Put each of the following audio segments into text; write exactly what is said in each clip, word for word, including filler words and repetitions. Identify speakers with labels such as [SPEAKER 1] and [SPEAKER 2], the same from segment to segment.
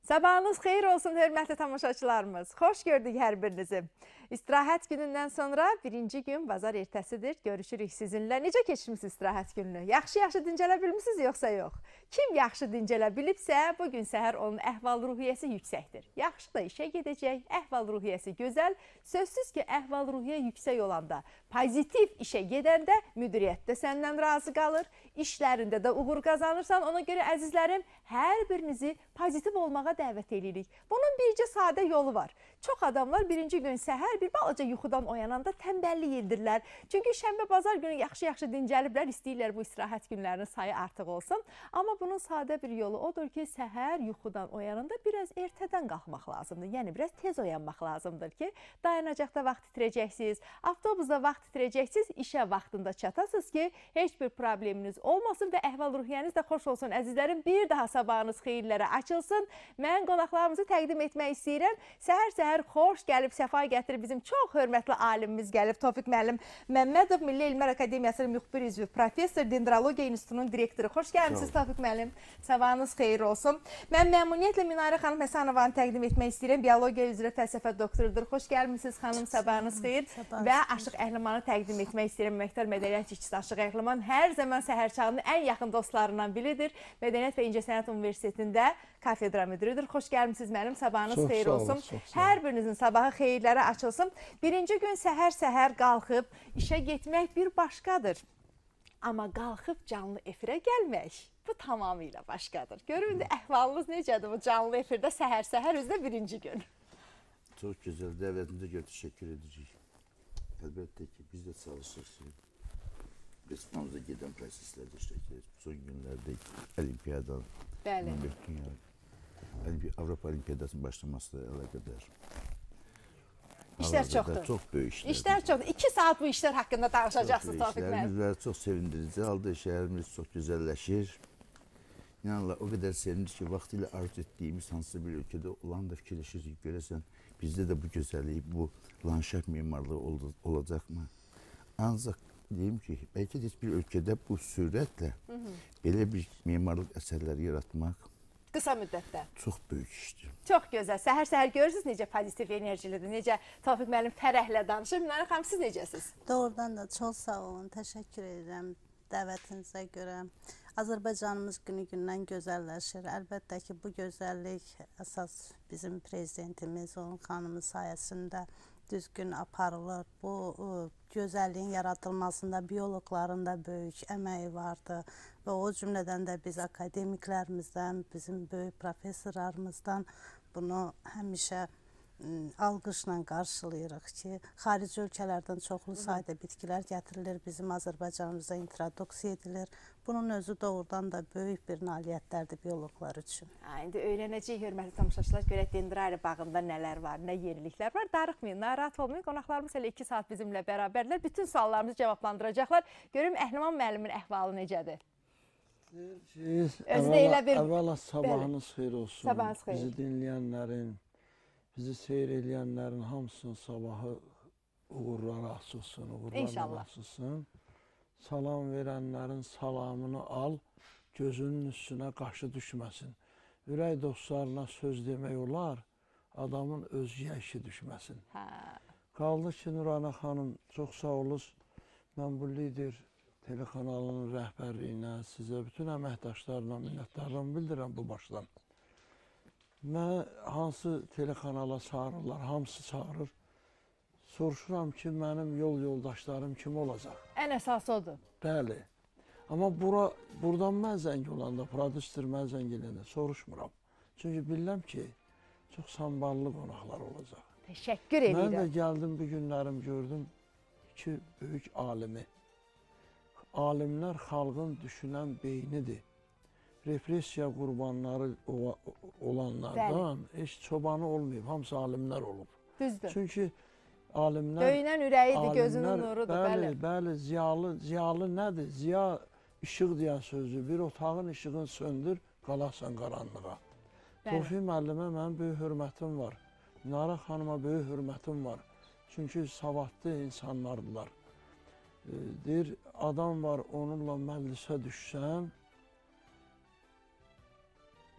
[SPEAKER 1] Sabahınız xeyir olsun, hörmətli tamaşaçılarımız. Xoş gördük hər birinizi. İstirahət günündən sonra birinci gün bazar ertəsidir. Görüşürük sizinlə. Necə keçirmişsiniz istirahət gününü? Yaxşı-yaxşı dincələ bilmişsiniz, yoxsa yox? Kim yaxşı dincələ bilibsə, bugün səhər onun əhval-ruhiyyəsi yüksəkdir. Yaxşı da işə gedəcək, əhval-ruhiyyəsi gözəl. Sözsüz ki, əhval-ruhiyyə yüksək olanda, pozitiv işə gedəndə müdiriyyət də səndən razı qalır. İşlərində də uğur qazanırsan. Ona görə əzizlərim, hər birinizi pozitiv olmağa dəvət edirik. Bunun bircə sadə yolu var. Çox adamlar birinci gün səhər bir balaca yuxudan oyananda tənbəllik edirlər. Çünki şənbə bazar günü yaxşı-yaxşı dincəliblər, istəyirlər bu istirahət günlərinin sayı artıq olsun. Amma bunun sadə bir yolu odur ki, səhər yuxudan oyananda biraz ertədən qalxmaq lazımdır. Yəni, biraz tez oyanmaq lazımdır ki, dayanacaqda vaxt itirəcəksiniz, avtobusda vaxt itirəcəksiniz, işə vaxtında çatasınız ki, heç bir probleminiz olmasın və əhval-ruhiyyəniz də xoş olsun. Əzizlərim, bir daha sabahınız xeyirlərə açılsın. Mən qonaqlarımızı təqdim etmək istəyirəm. Səhər-səhər xoş gəlib, səfa gətirib bizim çox hörmətli alimimiz gəlib. Tofiq müəllim Məmmədov, Milli Elmlər Akademiyasının müxbir üzvü, professor, Dendrologiya İnstitutunun direktoru. Xoş gəlmişsiniz Tofiq müəllim. Sabahınız xeyir olsun. Mən məmnuniyyətlə Minarə xanım Həsənovanı təqdim etmək istəyirəm. Biologiya üzrə fəlsəfə doktorudur. Xoş gəlmişsiniz xanım, sabahınız xeyir. Və Aşıq Əhlimanı təqdim etmək istəyirəm. Əməkdar mədəniyyət işçisi Aşıq Əhliman hər zaman səhər çağının ən yaxın dostlarından biridir. Mədəniyyət və İncəsənət Universitetində kafedra müdürüdür. Xoş gəlmişsiniz mənim, sabahınız xeyir olsun. Hər birinizin sabahı xeyirlərə açılsın. Birinci gün səhər-səhər qalxıb işə getmək bir başqadır. Amma qalxıb canlı efirə gəlmək bu tamamilə başqadır. Görün, əhvalınız necədir bu canlı efirdə səhər-səhər özdə birinci gün?
[SPEAKER 2] Çox gözəl, dəvətinizə görə təşəkkür edirik. Əlbəttə ki, biz də çalışırıq. Respublikamızda gedən proseslərdə işləyir. Son günlərdə Olimpiyadan, Avropa Olimpiyadasının başlamasıyla əlaqədar.
[SPEAKER 1] İşlər çoxdur.
[SPEAKER 2] Çox böyük işlər.
[SPEAKER 1] İşlər çoxdur. İki saat bu işlər haqqında danışacaqsınız Tofiq müəllim.
[SPEAKER 2] İşlərimiz çox sevindirici halda, şəhərimiz çox gözəlləşir. İnanırlar, o qədər sevinir ki, vaxtilə arzu etdiyimiz hansısa bir ölkədə olan da fikirləşirik. Görəsən, bizdə də bu gözəllik, bu landşaft mimarlığı olacaqmı? Ancaq deyim ki, bəlkə də heç bir ölkədə bu sürətlə belə bir mimarlıq əsərləri yaratmaq
[SPEAKER 1] qısa müddətdə
[SPEAKER 2] çox böyük işdir.
[SPEAKER 1] Çox gözəl. Səhər-səhər görürsünüz necə pozitiv enerjilidir, necə Tofiq müəllim fərəhlə danışır. Minarə xanım, siz necəsiniz?
[SPEAKER 3] Doğrudan da çox sağ olun, təşəkkür edirəm dəvətinizə görə. Azərbaycanımız günü-gündən gözəlləşir. Əlbəttə ki, bu gözəllik əsas bizim prezidentimiz, onun xanımı sayəsində düzgün aparılır. Bu gözəlliyin yaradılmasında bioloqların da böyük əməyi vardı və o cümlədən də biz akademiklərimizdən, bizim böyük professorlarımızdan bunu həmişə alqışla qarşılayırıq ki, xarici ölkələrdən çoxlu sayda bitkilər gətirilir, bizim Azərbaycanımıza introduksiya edilir. Bunun özü doğrudan da böyük bir nailiyyətlərdir bioloqlar üçün.
[SPEAKER 1] İndi öyrənəcəyik, hörmətli tamaşaçılar, görək Dendrari bağında nələr var, nə yeniliklər var. Darıxmayın, narahat olmayın. Qonaqlarımız hələ iki saat bizimlə bərabərlər. Bütün suallarımızı cavablandıracaqlar. Görüm Əhliman müəllimin əhvalı necədir?
[SPEAKER 4] Əvvəla sabahınız xeyir olsun. Bizi dinləyənlərin, bizi seyr eləyənlərin hamısının sabahı uğurlara açılsın, uğurlarla açılsın. Salam verənlərin salamını al, gözünün üstünə qaşı düşməsin. Ürək dostlarına söz demək olar, adamın özgə işi düşməsin. Qaldı ki, Nurana xanım, çox sağ olunuz. Mən bu lider telekanalının rəhbərliyinə, sizə, bütün əməkdaşlarına minnətdarlığımı bildirirəm bu başdan. Mən hansı telekanala çağırırlar, hamısı çağırır. Soruşuram ki, mənim yol yoldaşlarım kim olacaq?
[SPEAKER 1] Ən əsası odur.
[SPEAKER 4] Bəli. Amma bura, buradan mən zəng olanda, prodüster mən zəng eləyəndə soruşmuram. Çünki bilirəm ki, çox samballı qonaqlar olacaq.
[SPEAKER 1] Təşəkkür edirəm.
[SPEAKER 4] Mən də gəldim, bu günlərim gördüm iki böyük alimi. Alimlər xalqın düşünən beynidir. Repressiya qurbanları olanlardan heç çobanı olmayıb, hamısı alimlər olub.
[SPEAKER 1] Düzdür.
[SPEAKER 4] Çünki alimlər...
[SPEAKER 1] Döyünən ürəyidir, gözünün nurudur.
[SPEAKER 4] Bəli, bəli, ziyalı, ziyalı nədir? Ziya işıq deyən sözü, bir otağın işığını söndür, qalarsan qaranlığa. Tofiq müəllimə mənim böyük hörmətim var. Minarə xanıma böyük hörmətim var. Çünki savadlı insanlardılar. Deyir, adam var, onunla məclisə düşsən,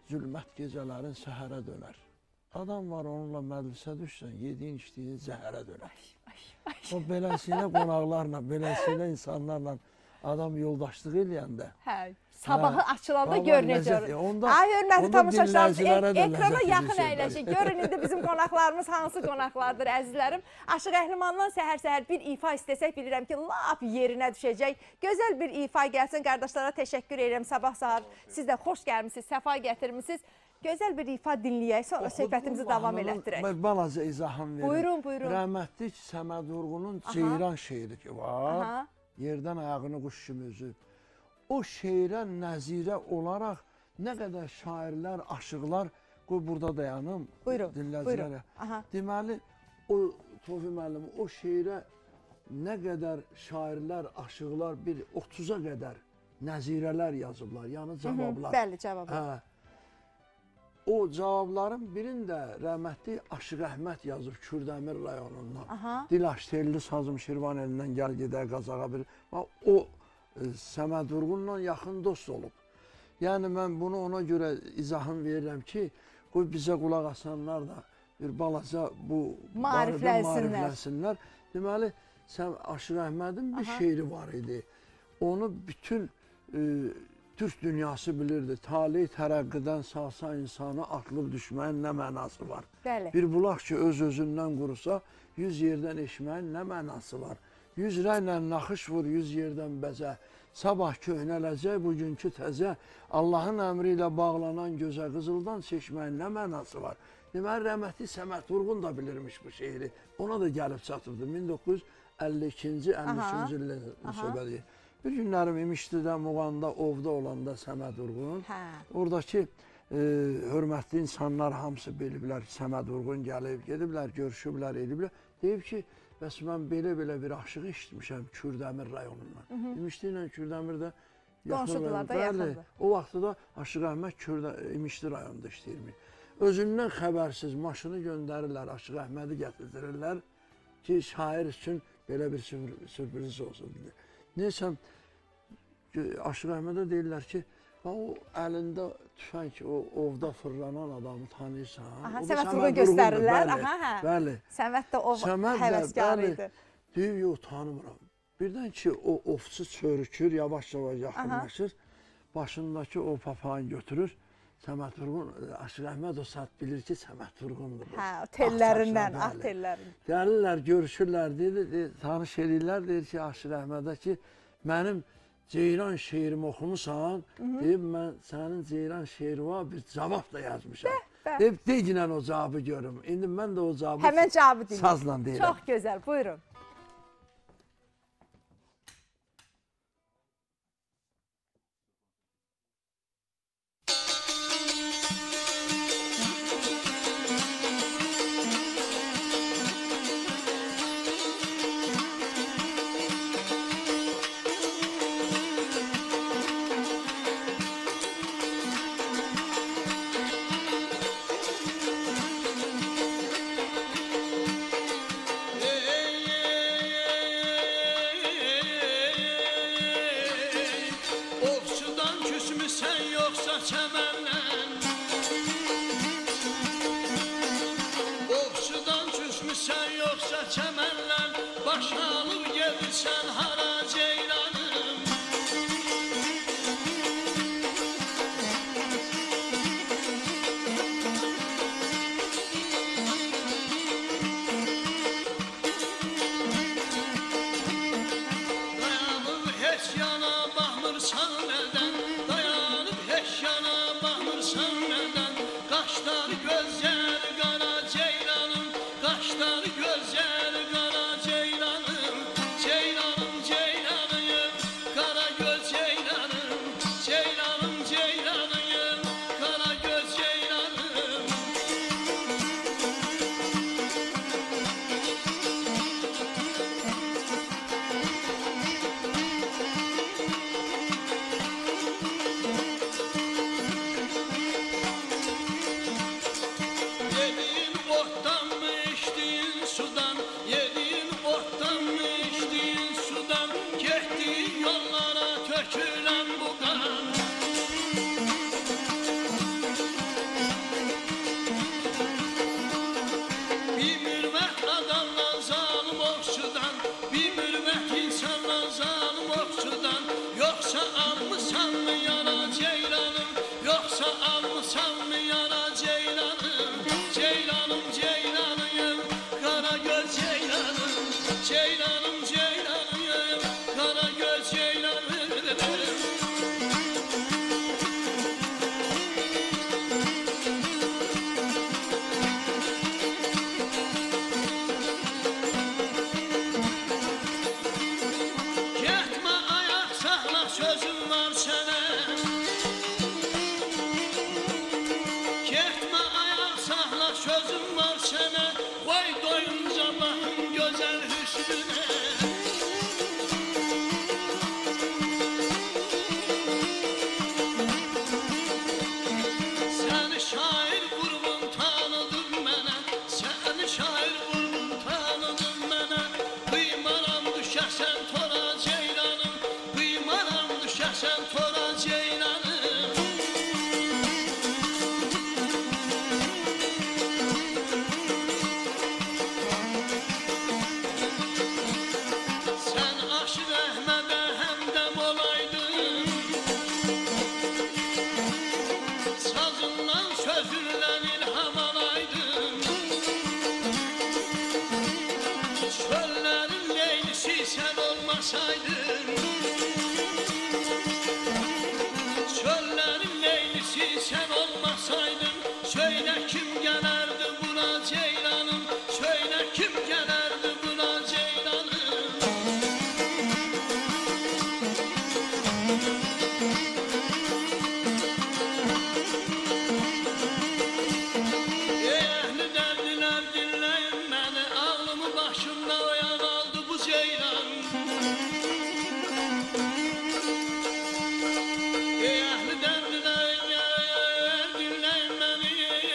[SPEAKER 4] zülmət gecələrin səhərə dönər. Adam var onunla məclisə düşsən, yediyin içdiyin zəhərə dönər. O beləsinə qonaqlarla, beləsinə insanlarla adam yoldaşlıq eləyəndə.
[SPEAKER 1] Hə, sabahı açılanda
[SPEAKER 4] vallahi
[SPEAKER 1] gör necə
[SPEAKER 4] ləzzət-
[SPEAKER 1] olur.
[SPEAKER 4] onda-
[SPEAKER 1] Ay, hörmətli
[SPEAKER 4] onda
[SPEAKER 1] tamaşaçılarımız,
[SPEAKER 4] dinləyicilərə də
[SPEAKER 1] ekrana
[SPEAKER 4] ləzzət
[SPEAKER 1] yaxın
[SPEAKER 4] edəcək.
[SPEAKER 1] əyləşin. Görün indi bizim qonaqlarımız hansı qonaqlardır əzizlərim. Aşıq Əhlimandan səhər-səhər bir ifa istəsək bilirəm ki, lap yerinə düşəcək. Gözəl bir ifa gəlsin. Qardaşlara təşəkkür edirəm. Sabah sahar siz də xoş gəlmisiniz, səfa gətirmisiniz. Gözəl bir ifa dinləyək, sonra söhbətimizi davam elətdirək.
[SPEAKER 4] Mən balaca izahım verim.
[SPEAKER 1] Buyurun, buyurun.
[SPEAKER 4] Rəhmətlik Səməd Vurğunun Ceyran şeiri ki var.
[SPEAKER 1] Aha.
[SPEAKER 4] Yerdən ayağını quş kimi üzüb. O şeirə nəzirə olaraq nə qədər şairlər, aşıqlar, qoy burada dayanım,
[SPEAKER 1] Buyurun,
[SPEAKER 4] dinləyicilərə.
[SPEAKER 1] buyurun. Aha.
[SPEAKER 4] Deməli, o Tofi müəllim, o şeirə nə qədər şairlər, aşıqlar, bir otuza qədər nəzirələr yazıblar, yəni cavablar.
[SPEAKER 1] Bəli, cavablar.
[SPEAKER 4] Hə. O cavabların birində rəhmətli Aşıq Əhməd yazıb Kürdəmir rayonundan.
[SPEAKER 1] Aha.
[SPEAKER 4] Dilaş telli sazım Şirvan elindən gəl gedər qazağa bir. O e, Səməd Vurğunla yaxın dost olub. Yəni mən bunu ona görə izahım verirəm ki, qoy bizə qulaq asanlar da bir balaca bu
[SPEAKER 1] Maariflənsinlər.
[SPEAKER 4] maariflənsinlər. Deməli, sən Aşıq Əhmədin bir
[SPEAKER 1] Aha.
[SPEAKER 4] şeiri var idi. Onu bütün e, Türk dünyası bilirdi. Talih tərəqqidən salsa insanı atılıb düşməyin nə mənası var?
[SPEAKER 1] Bəli.
[SPEAKER 4] Bir bulaq ki öz-özündən qurusa, yüz yerdən eşməyin nə mənası var? Yüz rəylə naxış vur, yüz yerdən bəzə. Sabah köhnələcək, bugünkü təzə. Allahın əmri ilə bağlanan gözə qızıldan seçməyin nə mənası var? Deməli, rəhmətli Səməd Vurğun da bilirmiş bu şeiri. Ona da gəlib çatıbdı. min doqquz yüz əlli ikinci əlli üçüncü ilin söhbəti. Bir günlərim İmişlidə, Muğanda, Ovda olanda Səməd Vurğun.
[SPEAKER 1] Hə.
[SPEAKER 4] Oradakı e, hörmətli insanlar hamısı biliblər ki, Səməd Vurğun gəlib, gediblər, görüşüblər, ediblər. Deyib ki, bəs mən belə-belə bir aşıq eşitmişəm Kürdəmir rayonundan. İmişli ilə Kürdəmir də
[SPEAKER 1] Qonşudular da, yaxındır.
[SPEAKER 4] O vaxtda da Aşıq Əhməd Kürdə, İmişli rayonunda işləyirmiş. Özündən xəbərsiz maşını göndərirlər, Aşıq Əhmədi gətirdirirlər ki, şair üçün belə bir sürpriz olsun. Neysə, Aşıq Əhmədə deyirlər ki, o əlində tüfəng, o ovda fırlanan adamı tanıyırsan.
[SPEAKER 1] Aha,
[SPEAKER 4] O da
[SPEAKER 1] Səməd
[SPEAKER 4] Səməd
[SPEAKER 1] Vurğun göstərirlər.
[SPEAKER 4] Vurğundur,
[SPEAKER 1] Aha, hə.
[SPEAKER 4] Bəli.
[SPEAKER 1] Səməd də o
[SPEAKER 4] Səməd də,
[SPEAKER 1] həvəskar
[SPEAKER 4] bəli,
[SPEAKER 1] idi.
[SPEAKER 4] deyir, yox, tanımıram. Birdən ki, o ovçu çörükür, yavaş-yavaş yaxınlaşır. Başındakı o papağını götürür. Səməd Vurğun, Aşıq Əhməd o saat bilir ki, Səməd Vurğundur.
[SPEAKER 1] Hə, tellərindən, ah tellərindən.
[SPEAKER 4] Gəlirlər, görüşürlər, deyir, tanış edirlər, deyir ki, Aşıq Əhmədə ki, mənim Ceyran şeirimi oxumusan, deyib, mən sənin Ceyran şeiri var, bir cavab da yazmışam. Deyib, deyinən o cavabı görüm. İndi mən də o cavabı
[SPEAKER 1] Həmən cavabı dinləyək.
[SPEAKER 4] sazla deyirəm.
[SPEAKER 1] Çox gözəl, buyurun.
[SPEAKER 5] Ceylanım, Ceylanım ceylanım kara göz ceylanım Getmə ayaq saxla sözüm var sənə Getmə ayaq saxla sözüm var sənə Vay doyunca baxın gözəl hüsnünə Səni şair qurban tanıdın mənə Səni şair qurban tanıdın mənə Qıymaram düşəsən tora ceylanım Qıymaram düşəsən tora ceylanım Sən aşıq Əhmədə həmdəm olaydın Sazından sözündən ilham alaydın Çöllərin leylisi sən olmasaydın Çöllərin leylisi sən olmasaydın Söylə kim gələrdi buna ceylanım Söylə kim gələrdi buna ceylanım Ey əhli dərdilər dinləyin məni Ağlımı başımda oyan aldı bu ceylan Ey əhli dərdilər dinləyin məni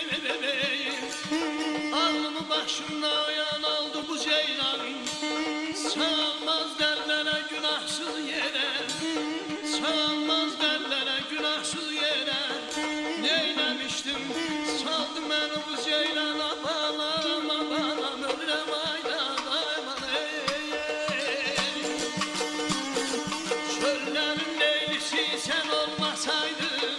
[SPEAKER 5] Ağlımı başımda oyan aldı bu ceylan Sağılmaz dərdlərə günahsız yerə Sağılmaz dərdlərə günahsız yerə Neyləmişdim saldı məni bu ceylan Abalam abalam ölürəm aydan ayman Çöllərin leylisi sən olmasaydın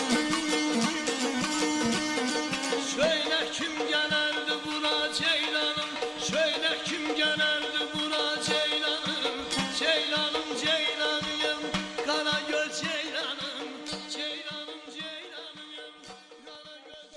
[SPEAKER 5] Söylə kim gələrdi buna ceylanım Söylə kim gələrdi buna ceylanım Ceylanım ceylanım qara göz ceylanım Ceylanım ceylanım qara göz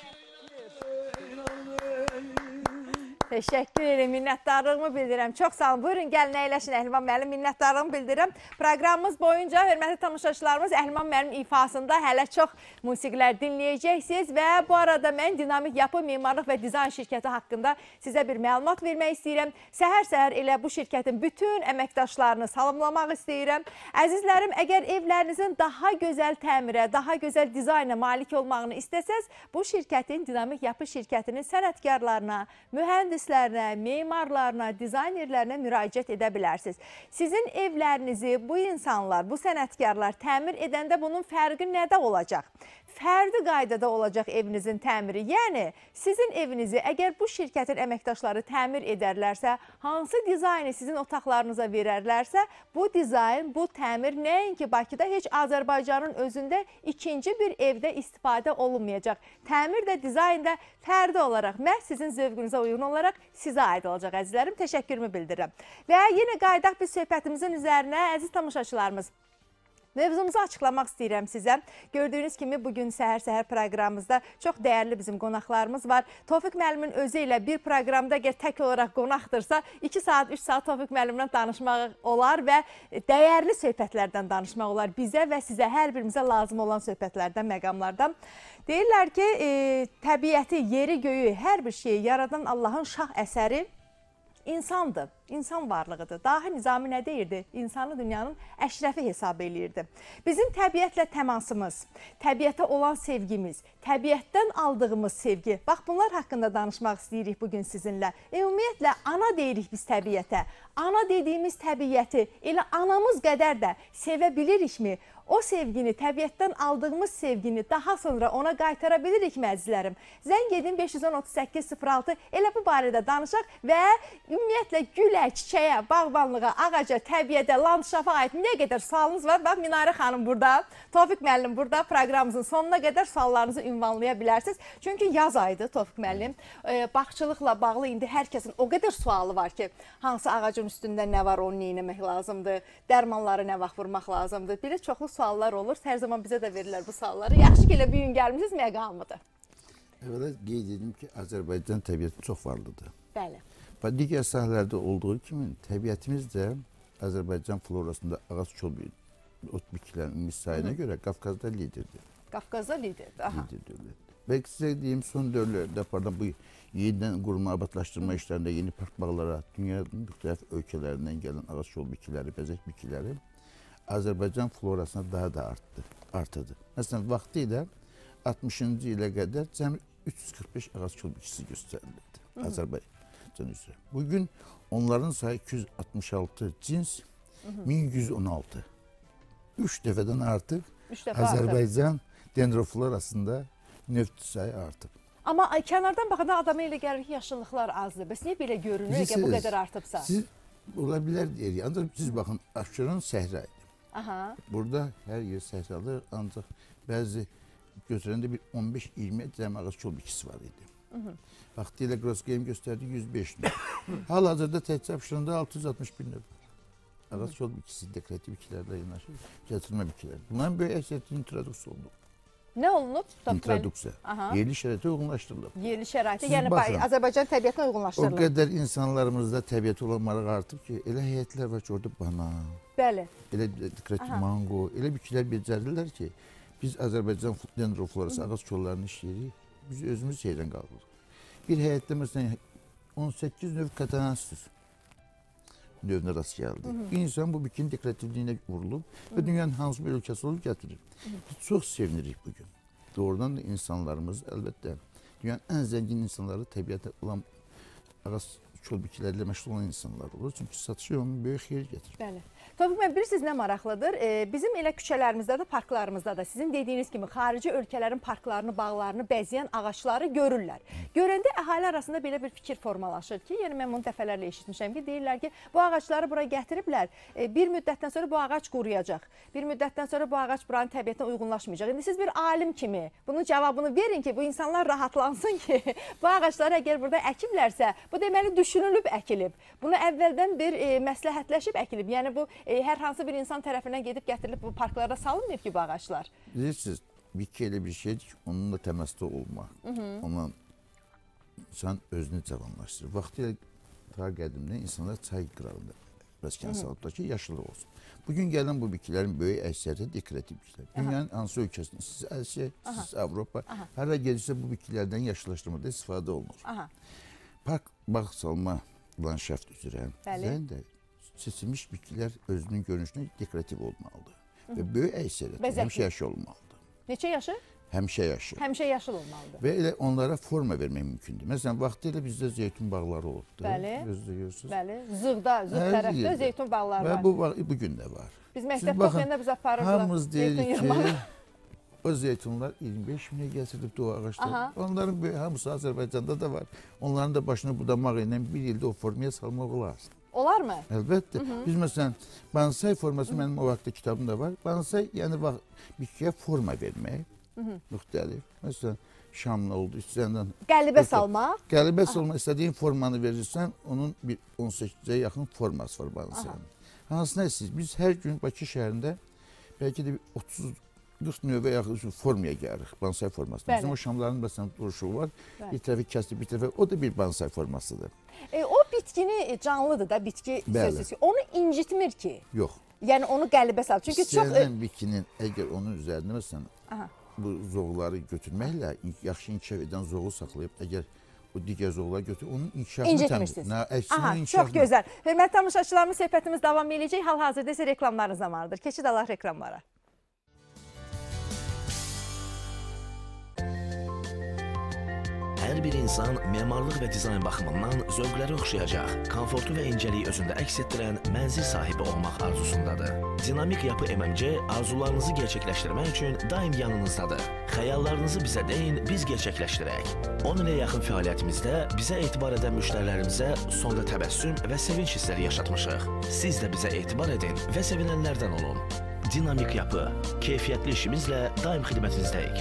[SPEAKER 1] Teşekkür ederim, minnətdarlığımı bildirirəm. Çox sağ olun. Buyurun, gəlin əyləşin Əhliman müəllim, minnətdarlığımı bildirirəm. Proqramımız boyunca hörmətli tamaşaçılarımız Əhliman müəllim ifasında hələ çox musiqilər dinləyəcəksiniz və bu arada mən Dinamik Yapı Mimarlıq və Dizayn şirkəti haqqında sizə bir məlumat vermək istəyirəm. Səhər-səhər elə bu şirkətin bütün əməkdaşlarını salamlamaq istəyirəm. Əzizlərim, əgər evlərinizin daha gözəl təmirə, daha gözəl dizayna malik olmağını istəsəz, bu şirkətin Dinamik Yapı şirkətinin sənətkarlarına, mühəndislərinə, memarlarına, dizaynerlərinə müraciət edə bilərsiniz. Sizin evlərinizi bu insanlar, bu sənətkarlar təmir edəndə bunun fərqi nədə olacaq? Fərdi qaydada olacaq evinizin təmiri. Yəni, sizin evinizi əgər bu şirkətin əməkdaşları təmir edərlərsə, hansı dizayni sizin otaqlarınıza verərlərsə, bu dizayn, bu təmir nəinki Bakıda, heç Azərbaycanın özündə ikinci bir evdə istifadə olunmayacaq. Təmir də, dizayn da fərdi olaraq, məhz sizin zövqünüzə uyğun olaraq sizə aid olacaq, əzizlərim. Təşəkkürümü bildirirəm. Və yenə qaydaq bir söhbətimizin üzərinə, əziz tamaşaçılarımız, mövzumuzu açıqlamaq istəyirəm sizə. Gördüyünüz kimi bugün səhər-səhər proqramımızda çox dəyərli bizim qonaqlarımız var. Tofiq müəllimin özü ilə bir proqramda əgər tək olaraq qonaqdırsa, iki saat, üç saat Tofiq müəllimlə danışmaq olar və dəyərli söhbətlərdən danışmaq olar bizə və sizə, hər birimizə lazım olan söhbətlərdən, məqamlardan. Deyirlər ki, e, təbiəti, yeri, göyü, hər bir şeyi yaradan Allahın şah əsəri insandır, insan varlığıdır. Dahi Nizami nə deyirdi? İnsanı dünyanın əşrəfi hesab eləyirdi. Bizim təbiətlə təmasımız, təbiətə olan sevgimiz, təbiətdən aldığımız sevgi, bax bunlar haqqında danışmaq istəyirik bugün sizinlə. Ümumiyyətlə, ana deyirik biz təbiətə. Ana dediyimiz təbiəti elə anamız qədər də sevə bilirikmi? O sevgini, təbiətdən aldığımız sevgini daha sonra ona qaytara bilirikmi əzizlərim? Zəng edin beş yüz on otuz səkkiz sıfır altı, elə bu barədə danışaq və ümumiyyətlə gül Gülə, çiçəyə, bağbanlığa, ağaca, təbiətə, landşafa aid nə qədər sualınız var? Bax, Minarə xanım burada, Tofiq müəllim burada. Proqramımızın sonuna qədər suallarınızı ünvanlaya bilərsiniz. Çünki yaz ayıdır Tofiq müəllim. E, bağçılıqla bağlı indi hər kəsin o qədər sualı var ki, hansı ağacın üstündə nə var, onu neyləmək lazımdır, dərmanları nə vaxt vurmaq lazımdır. Belə çoxlu suallar olur. Hər zaman bizə də verirlər bu sualları. Yaxşı ki, elə bu gün gəlmişsiniz, məqamıdır.
[SPEAKER 2] Əvvəla qeyd edim ki, Azərbaycan təbiəti çox varlıdır.
[SPEAKER 1] Bəli.
[SPEAKER 2] Və digər sahələrdə olduğu kimi təbiətimiz də Azərbaycan florasında ağac çol ot bitkilərin ümumi sayına görə Qafqazda liderdir.
[SPEAKER 1] Qafqazda liderdir. Aha.
[SPEAKER 2] Lider dövlətdir. Belki sizə deyim, son dövrlərdə pardon, bu yenidən qurma, abadlaşdırma işlərində yeni park bağlara, dünyanın müxtəlif ölkələrindən gələn ağac çol bitkiləri, bəzək bitkiləri Azərbaycan florasına daha da artdı, artırdı. Məsələn, vaxtı ilə altmışıncı ilə qədər cəmi üç yüz qırx beş ağac çol bitkisi göstərilirdi Azərbaycan üzrə. Bugün onların sayı iki yüz altmış altı cins, min yüz on altı. Üç dəfədən artıq
[SPEAKER 1] Üç dəfə
[SPEAKER 2] Azərbaycan dendroflorasında növ sayı artıb.
[SPEAKER 1] Amma kənardan baxanda adama elə gəlir ki, yaşıllıqlar azdır. Bəs niyə belə görünür ki, bu qədər artıbsa?
[SPEAKER 2] Siz ola bilər deyirik. Ancaq siz baxın, Abşeron səhra idi.
[SPEAKER 1] Aha.
[SPEAKER 2] Burada hər yer səhralı, ancaq bəzi götürəndə bir on beş iyirmi cəmi ağac çol bitkisi var idi. Vaxtı ilə Grossgame göstərdi yüz beş növ. Hal-hazırda təkcə Abşeronda altı yüz altmış bir növ var. Ağac çol bitkisi, dekorativ bitkilərlə yanaşı, gətirmə bitkilər. Bunların böyük əksəriyyəti introduksiya olunub.
[SPEAKER 1] Nə olunub?
[SPEAKER 2] İntroduksiya. Yerli şəraitə uyğunlaşdırılıb.
[SPEAKER 1] Yerli şəraitə, yəni Azərbaycan təbiətinə uyğunlaşdırılıb.
[SPEAKER 2] O qədər insanlarımızda təbiətə olan maraq artıb ki, elə həyətlər var ki, orada banan,
[SPEAKER 1] bəli,
[SPEAKER 2] elə dekorativ mango, elə bitkilər becərirlər ki, biz Azərbaycan dendroflorası ağac kollarını işləyirik, biz özümüz şeydən qalırıq. Bir həyətdə məsələn on səkkiz növ katanasüs növünə rast gəldi. Bir insan bu bitkinin dekorativliyinə vurulub və dünyanın hansı bir ölkəsi olub gətirir. Biz çox sevinirik bugün. Doğrudan da insanlarımız əlbəttə dünyanın ən zəngin insanları təbiətə olan ağac çol bitkilərlə məşğul olan insanlar olur. Çünki satışı onun böyük xeyir gətirir.
[SPEAKER 1] Bəli. Tofiq müəllim, bilirsiniz nə maraqlıdır? E, bizim elə küçələrimizdə də, parklarımızda da sizin dediyiniz kimi xarici ölkələrin parklarını, bağlarını bəzəyən ağacları görürlər. Görəndə əhali arasında belə bir fikir formalaşır ki, yəni mən bunu dəfələrlə eşitmişəm ki, deyirlər ki, bu ağacları bura gətiriblər, e, bir müddətdən sonra bu ağac quruyacaq, bir müddətdən sonra bu ağac buranın təbiətinə uyğunlaşmayacaq. İndi siz bir alim kimi bunun cavabını verin ki, bu insanlar rahatlansın ki, bu ağacları əgər burada əkiblərsə, bu deməli düşünülüb əkilib. Bunu əvvəldən bir e, məsləhətləşib əkilib. Yəni bu e, hər hansı bir insan tərəfindən gedib gətirilib bu parklara salınmayıb ki, bu ağaclar.
[SPEAKER 2] Bilirsiniz, bitki elə bir şeydir ki, onunla təmasda olmaq, onunla insan özünü cavanlaşdırır. Vaxtilə ta qədimdə insanlar çay qırağında rəskən salıblar ki, yaşılı olsun. Bugün gələn bu bitkilərin böyük əksəriyyəti dekorativ bitkilər. Dünyanın hansı ölkəsində, siz Asiya, siz Avropa, hara gelirsə bu bitkilərdən yaşıllaşdırmada istifadə olunur. Aha. Park bağ salma landşaft üzrə də seçilmiş bitkilər özünün görünüşünə dekorativ olmalıdır. Hı -hı. Və böyük əksəriyyəti həmişə yaşıl olmalıdır.
[SPEAKER 1] Neçə yaşı?
[SPEAKER 2] Həmişə yaşıl.
[SPEAKER 1] Həmişə yaşıl olmalıdır.
[SPEAKER 2] Və elə onlara forma vermək mümkündür. Məsələn, vaxtı ilə bizdə zeytun bağları olubdur.
[SPEAKER 1] Bəli.
[SPEAKER 2] Gözdə görürsünüz.
[SPEAKER 1] Bəli. Zığda, zığ tərəfdə zeytun bağları var.
[SPEAKER 2] Və bu bugün də var.
[SPEAKER 1] Biz məktəbdə oxuyanda biz aparırdılar.
[SPEAKER 2] Hamımız deyirik ki, o zeytunlar iyirmi beş minə gətirilib o ağaçlar. Onların böyük hamısı Azərbaycanda da var. Onların da başını budamaq ilə bir ildə o formaya salmaq olar.
[SPEAKER 1] Olar mı?
[SPEAKER 2] Əlbəttə. Hı -hı. Biz məsələn, bonsai forması mənim o vaxtda kitabımda var. Bonsai, yəni vaxt, bitkiyə forma vermək. Hı -hı. Müxtəlif. Məsələn, şamlı oldu, istəyəndən...
[SPEAKER 1] Qəlibə salmaq.
[SPEAKER 2] Qəlibə salmaq, istədiyin formanı verirsən, onun bir on səkkizə yaxın forması var bonsai'nin. Hansına istəyirsiniz? Biz hər gün Bakı şəhərində bəlkə də otuz qırx növə yaxın formaya gəlirik, bonsai formasında. Bizim o şamların məsələn duruşu var. Bəli. Bir tərəfi kəsdi, bir tərəfi, o da bir bonsai formasıdır.
[SPEAKER 1] E, o bitkini canlıdır da, bitki sözsüz ki. Onu incitmir ki.
[SPEAKER 2] Yox.
[SPEAKER 1] Yəni onu qəlibə sal. Çünki çox...
[SPEAKER 2] İstəyilən bitkinin əgər onun üzərində məsələn, aha, bu zoğları götürməklə yaxşı inkişaf edən zoğu saxlayıb, əgər o digər zoğları götürür, onun inkişafını
[SPEAKER 1] incitmirsiniz.
[SPEAKER 2] Aha,
[SPEAKER 1] çox gözəl. Hörmətli tamaşaçılarımız, söhbətimiz davam edəcək. Hal-hazırda isə reklamların zamanıdır. Keçid alaq reklamlara.
[SPEAKER 6] Hər Hər bir insan memarlıq və dizayn baxımından zövqləri oxşayacaq, komfortu və incəliyi özündə əks etdirən mənzil sahibi olmaq arzusundadır. Dinamik Yapı M M C arzularınızı gerçəkləşdirmək üçün daim yanınızdadır. Xəyallarınızı bizə deyin, biz gerçəkləşdirək. on ilə yaxın fəaliyyətimizdə bizə etibar edən müştərilərimizə sonda təbəssüm və sevinç hissləri yaşatmışıq. Siz də bizə etibar edin və sevinənlərdən olun. Dinamik Yapı, keyfiyyətli işimizlə daim xidmətinizdəyik.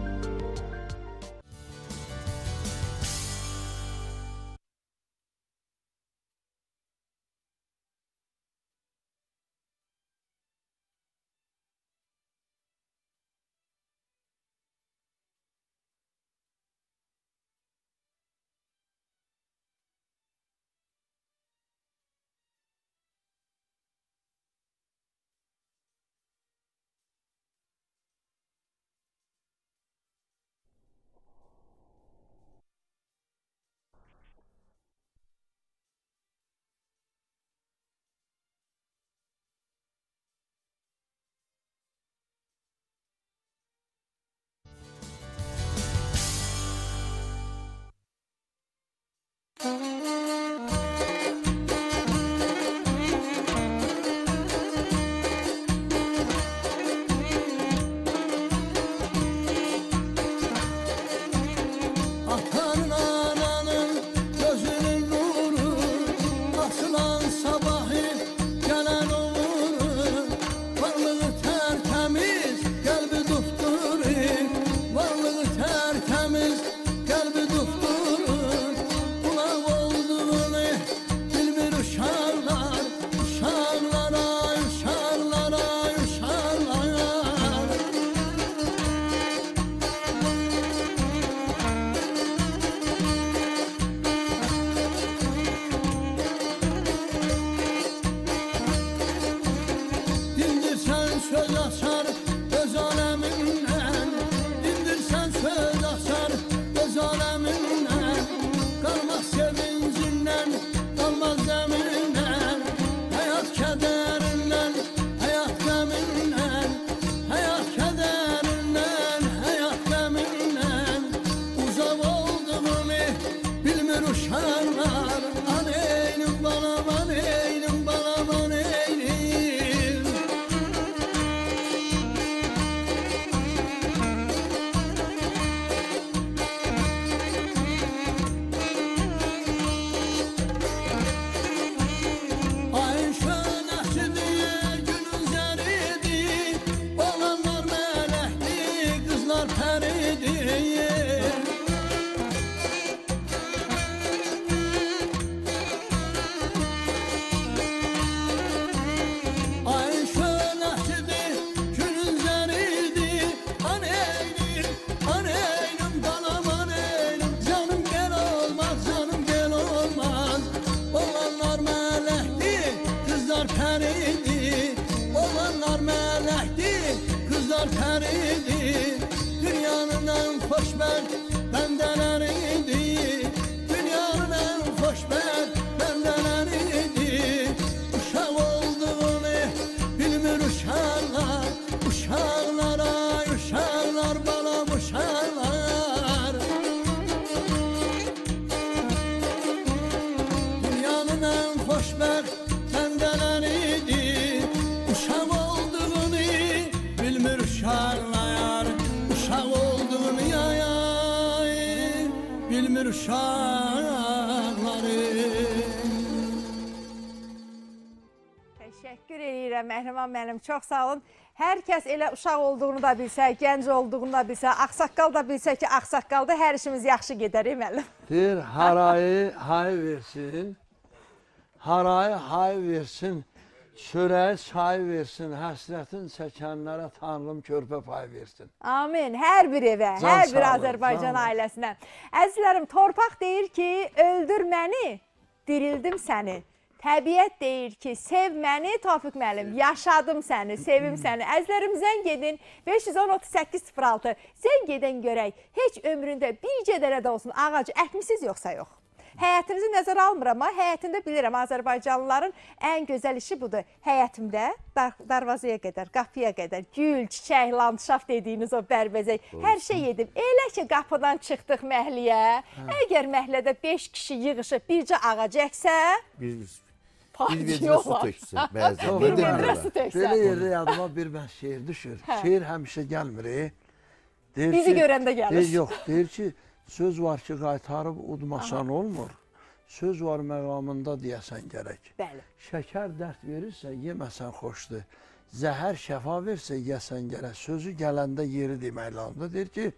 [SPEAKER 1] Təşəkkür edirəm Məhriman mənim, çox sağ olun. Hər kəs elə uşaq olduğunu da bilsə, gənc olduğunu da bilsə, ağsaqqal da bilsə ki, ağsaqqalda hər işimiz yaxşı gedər, müəllim.
[SPEAKER 4] Deyir, harayı hay versin, harayı hay versin, çörəyi çay versin, həsrətin çəkənlərə Tanrım körpə pay versin.
[SPEAKER 1] Amin. Hər bir evə,
[SPEAKER 4] Can
[SPEAKER 1] hər bir
[SPEAKER 4] sağ olun,
[SPEAKER 1] Azərbaycan
[SPEAKER 4] can
[SPEAKER 1] ailəsinə. Əzizlərim, torpaq deyir ki, öldür məni, dirildim səni. Təbiət deyir ki, sev məni, Tofiq müəllim, yaşadım səni, sevim səni. Əzizlərim, zəng edin, beş yüz on otuz səkkiz sıfır altı, zəng edən görək, heç ömründə bir cədərə də olsun ağacı əkmisiniz yoxsa yox. Həyətinizi nəzərə almıram, amma həyətində bilirəm, Azərbaycanlıların ən gözəl işi budur. Həyətimdə dar darvazaya qədər, qapıya qədər gül, çiçək, landşaft dediyiniz o bərbəzək, hər şey yedim. Elə ki, qapıdan çıxdıq məhliyə, əgər məhlədə beş kişi yığışıb bircə ağac əksə,
[SPEAKER 2] Bir
[SPEAKER 1] partiya
[SPEAKER 2] vedrə su
[SPEAKER 1] olar.
[SPEAKER 2] töksə, bəzən.
[SPEAKER 1] Bir
[SPEAKER 2] nə demək
[SPEAKER 1] vedrə
[SPEAKER 2] olar?
[SPEAKER 1] su töksə.
[SPEAKER 4] Belə yerdə yadıma bir bən şeir düşür. Şeir həmişə gəlmir. e. Deyir
[SPEAKER 1] Bizi
[SPEAKER 4] ki-
[SPEAKER 1] görəndə gəlir.
[SPEAKER 4] Deyir, yox, deyir ki, söz var ki, qaytarıb udmasan olmur. Söz var məqamında deyəsən gərək.
[SPEAKER 1] Bəli.
[SPEAKER 4] Şəkər dərd verirsə, yeməsən xoşdur. Zəhər şəfa versə, yəsən gərək. Sözü gələndə yeri demək lazımdır. Deyir ki,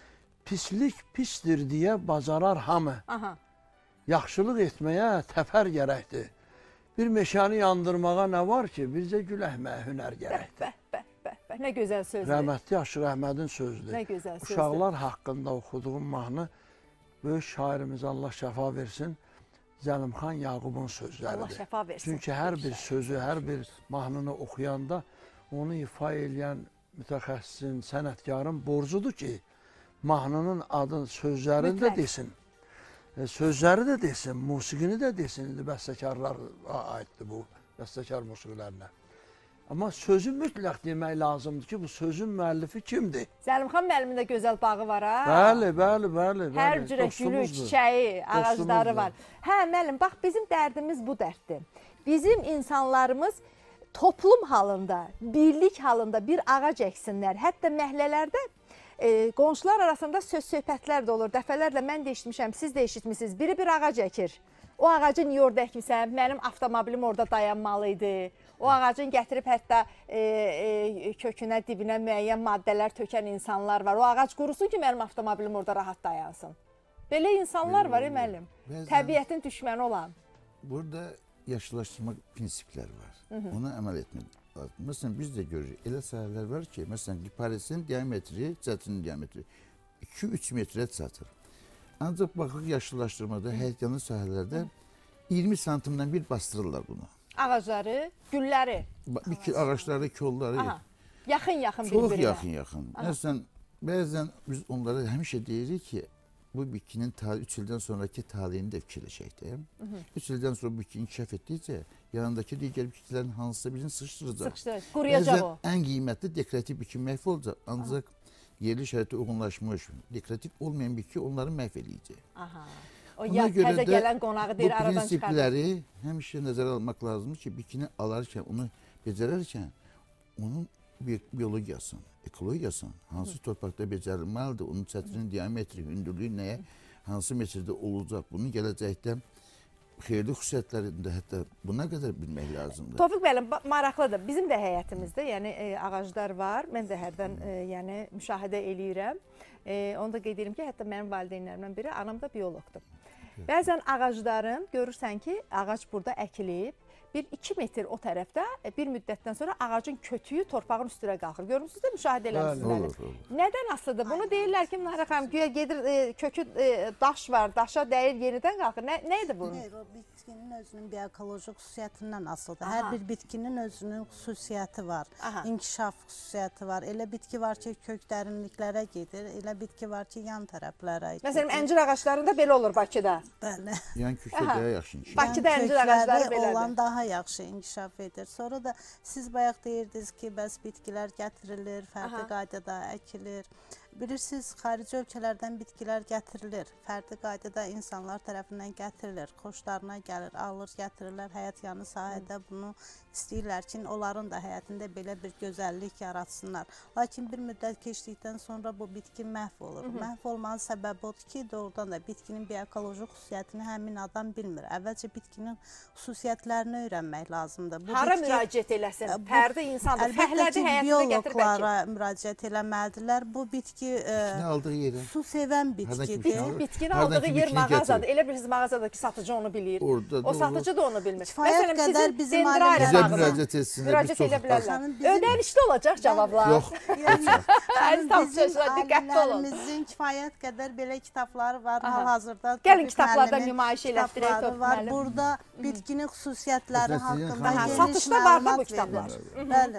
[SPEAKER 4] pislik pisdir deyə bacarar hamı.
[SPEAKER 1] Aha.
[SPEAKER 4] Yaxşılıq etməyə təfər gərəkdir. Bir meşəni yandırmağa nə var ki, bircə gül əhməyə hünər
[SPEAKER 1] Bəh,
[SPEAKER 4] gərəkdir.
[SPEAKER 1] bəh, bəh, bəh, bəh. Nə gözəl sözdür.
[SPEAKER 4] Rəhmətli Aşıq Əhmədin sözüdür.
[SPEAKER 1] Nə gözəl sözdür.
[SPEAKER 4] Uşaqlar haqqında oxuduğum mahnı böyük şairimiz Allah şəfa versin, Zəlimxan Yaqubun
[SPEAKER 1] Allah
[SPEAKER 4] sözləridir.
[SPEAKER 1] şəfa versin.
[SPEAKER 4] Çünki hər bir sözü, hər bir mahnını oxuyanda onu ifa edən mütəxəssisin, sənətkarın borcudur ki, mahnının adın sözlərini də
[SPEAKER 1] Mütləq.
[SPEAKER 4] desin. E, sözləri də desin, musiqini də desin. İndi bəstəkarlara aiddir bu, bəstəkar musiqilərinə. Amma sözü mütləq demək lazımdır ki, bu sözün müəllifi kimdir?
[SPEAKER 1] Zəlimxan müəllimin də gözəl bağı var ha.
[SPEAKER 4] Bəli, bəli, bəli.
[SPEAKER 1] Hər
[SPEAKER 4] bəli,
[SPEAKER 1] cürə gülü,
[SPEAKER 4] dostumuzdur.
[SPEAKER 1] çiçəyi, ağacları
[SPEAKER 4] Dostumuzdur.
[SPEAKER 1] var. Hə, müəllim, bax bizim dərdimiz bu dərddir. Bizim insanlarımız toplum halında, birlik halında bir ağac əksinlər. Hətta məhəllələrdə e, qonşular arasında söz-söhbətlər də olur. Dəfələrlə mən də eşitmişəm, siz də eşitmisiniz. Biri bir ağac əkir. O ağacı niyə orada əkmisən? Mənim avtomobilim orada dayanmalı idi. O ağacın gətirib hətta e, e, kökünə, dibinə müəyyən maddələr tökən insanlar var. O ağac qurusun ki, mənim avtomobilim orada rahat dayansın. Belə insanlar var, müəllim.
[SPEAKER 2] Bəzən-
[SPEAKER 1] Təbiətin düşməni olan.
[SPEAKER 2] Burada yaşlılaşdırma prinsipləri var. Ona əməl etmək lazım. Məsələn, biz də görürük, elə sahələr var ki, məsələn, parisin diametri, çətinin diametri iki üç metrə çatır. Ancaq baxıq yaşlılaşdırmada, həyətyanı sahələrdə iyirmi santimdən bir bastırırlar bunu.
[SPEAKER 1] Ağacları, gülləri.
[SPEAKER 2] Ba- Bir ki, ağaçları, kolları
[SPEAKER 1] Aha. Yaxın-yaxın
[SPEAKER 2] çox
[SPEAKER 1] bir-birinə.
[SPEAKER 2] yaxın-yaxın. Məsələn, bəzən biz onlara həmişə deyirik ki, bu bitkinin üç ildən sonraki taleyini də fikirləşəkdir. üç ildən sonra bu bitki inkişaf etdikcə yanındakı digər bitkilərin hansısa birini sıxışdıracaq.
[SPEAKER 1] Sıxışdırır, quruyacaq
[SPEAKER 2] Bəzən
[SPEAKER 1] o.
[SPEAKER 2] ən qiymətli dekorativ bitki məhv olacaq. Ancaq yerli şəraitə uyğunlaşmış, dekorativ olmayan bitki onları məhv eləyəcək.
[SPEAKER 1] Aha. O
[SPEAKER 2] Ona
[SPEAKER 1] ya
[SPEAKER 2] görə
[SPEAKER 1] təzə
[SPEAKER 2] də
[SPEAKER 1] gələn qonağı deyir
[SPEAKER 2] bu
[SPEAKER 1] aradan çıxardır.
[SPEAKER 2] prinsipləri həmişə nəzərə almaq lazımdır ki, bitkini alarkən, onu becərərkən onun bir biologiyasını, ekologiyasını, hansı torpaqda becərilməlidir, onun çətinin diametri, hündürlüyü nəyə, hansı metrdə olacaq, bunun gələcəkdə xeyirli xüsusiyyətlərində hətta buna qədər bilmək lazımdır.
[SPEAKER 1] Tofiq müəllim, maraqlıdır. Bizim də həyətimizdə, yəni e, ağaclar var. Mən də hərdən e, yəni müşahidə eləyirəm. E, onu da qeyd edirəm ki, hətta mənim valideynlərimdən biri anam da bioloqdur. Bəzən ağacların görürsən ki, ağac burada əkilib, bir iki metr o tərəfdə bir müddətdən sonra ağacın kötüyü torpağın üstünə qalxır. Görürsünüz də müşahidə eləmişsiniz.
[SPEAKER 2] Olur, olur.
[SPEAKER 1] Nədən asılıdır? Bunu deyirlər ki, Nara xanım, güya gedir e, kökü e, daş var, daşa dəyir, yenidən qalxır. Nə, nə idi bunun?
[SPEAKER 3] Hayır, o bitkinin özünün bioekolojik xüsusiyyətindən asılıdır.
[SPEAKER 1] Aha.
[SPEAKER 3] Hər bir bitkinin özünün xüsusiyyəti var.
[SPEAKER 1] Aha.
[SPEAKER 3] İnkişaf xüsusiyyəti var. Elə bitki var ki, kök dərinliklərə gedir. Elə bitki var ki, yan tərəflərə gedir.
[SPEAKER 1] Məsələn, əncir ağaclarında belə olur Bakıda.
[SPEAKER 3] Bəli.
[SPEAKER 2] Yəni kökdə daha yaxşı inkişaf.
[SPEAKER 1] Bakıda
[SPEAKER 3] Yəni
[SPEAKER 1] əncir ağacları
[SPEAKER 3] kökləri
[SPEAKER 1] belədir.
[SPEAKER 3] olan daha yaxşı inkişaf edir. Sonra da siz bayaq deyirdiniz ki, bəs bitkilər gətirilir, fərqli
[SPEAKER 1] Aha.
[SPEAKER 3] qaydada əkilir. Bilirsiniz, xarici ölkələrdən bitkilər gətirilir. Fərqli qaydada insanlar tərəfindən gətirilir. Xoşlarına gəlir, alır, gətirirlər. Həyət yanı sahədə bunu istəyirlər ki, onların da həyətində belə bir gözəllik yaratsınlar. Lakin bir müddət keçdikdən sonra bu bitki məhv olur. Məhv olmanın səbəbi odur ki, doğrudan da bitkinin bioekolojik xüsusiyyətini həmin adam bilmir. Əvvəlcə bitkinin xüsusiyyətlərini öyrənmək lazımdır. Bu
[SPEAKER 1] Hara
[SPEAKER 3] bitki-
[SPEAKER 1] müraciət eləsin?
[SPEAKER 3] Bu-
[SPEAKER 1] Fərdi insandır.
[SPEAKER 3] Əlbəttə
[SPEAKER 1] Fəhlədi
[SPEAKER 3] ki,
[SPEAKER 1] həyatına gətirib əkir.
[SPEAKER 3] bioloqlara müraciət eləməlidirlər. Bu bitki e,
[SPEAKER 2] Nə aldığı yerə.
[SPEAKER 3] su sevən
[SPEAKER 2] Hardan ki,
[SPEAKER 3] bitkidir.
[SPEAKER 2] alır?
[SPEAKER 1] Bitkini
[SPEAKER 2] Hardan
[SPEAKER 1] aldığı
[SPEAKER 2] ki,
[SPEAKER 1] yer
[SPEAKER 2] bitkini
[SPEAKER 1] mağazadır.
[SPEAKER 2] gətirir.
[SPEAKER 1] Elə bilirsiniz mağazadakı satıcı onu bilir.
[SPEAKER 2] Orada da
[SPEAKER 1] O satıcı da onu bilmir.
[SPEAKER 3] Kifayət
[SPEAKER 1] Məsələn,
[SPEAKER 3] qədər
[SPEAKER 1] sizin
[SPEAKER 3] bizim
[SPEAKER 1] Dendrari
[SPEAKER 3] ailələrdə-
[SPEAKER 2] Bizə
[SPEAKER 1] mağaza.
[SPEAKER 2] müraciət etsinlər.
[SPEAKER 1] Müraciət
[SPEAKER 2] biz
[SPEAKER 1] edə
[SPEAKER 2] çox-
[SPEAKER 1] bilərlər.
[SPEAKER 3] Xanım, bizim-
[SPEAKER 1] Ödənişli olacaq cavablar.
[SPEAKER 2] Yox.
[SPEAKER 3] Yəni,
[SPEAKER 1] Əziz tamaşaçılar, diqqətli olun.
[SPEAKER 3] ailəmizin kifayət qədər belə kitabları var. Hal-hazırda
[SPEAKER 1] Gəlin
[SPEAKER 3] Tofiq
[SPEAKER 1] kitablardan
[SPEAKER 3] müəllimin
[SPEAKER 1] nümayiş elətdirək,
[SPEAKER 3] kitabları
[SPEAKER 1] Tofiq
[SPEAKER 3] var.
[SPEAKER 1] müəllim.
[SPEAKER 3] Burada bitkinin xüsusiyyətləri
[SPEAKER 2] Məsələn, sizin
[SPEAKER 3] haqqında
[SPEAKER 2] xanım-
[SPEAKER 3] geniş
[SPEAKER 1] Satışda var da bu
[SPEAKER 3] məlumat
[SPEAKER 1] kitablar.
[SPEAKER 3] verilir. Bəli.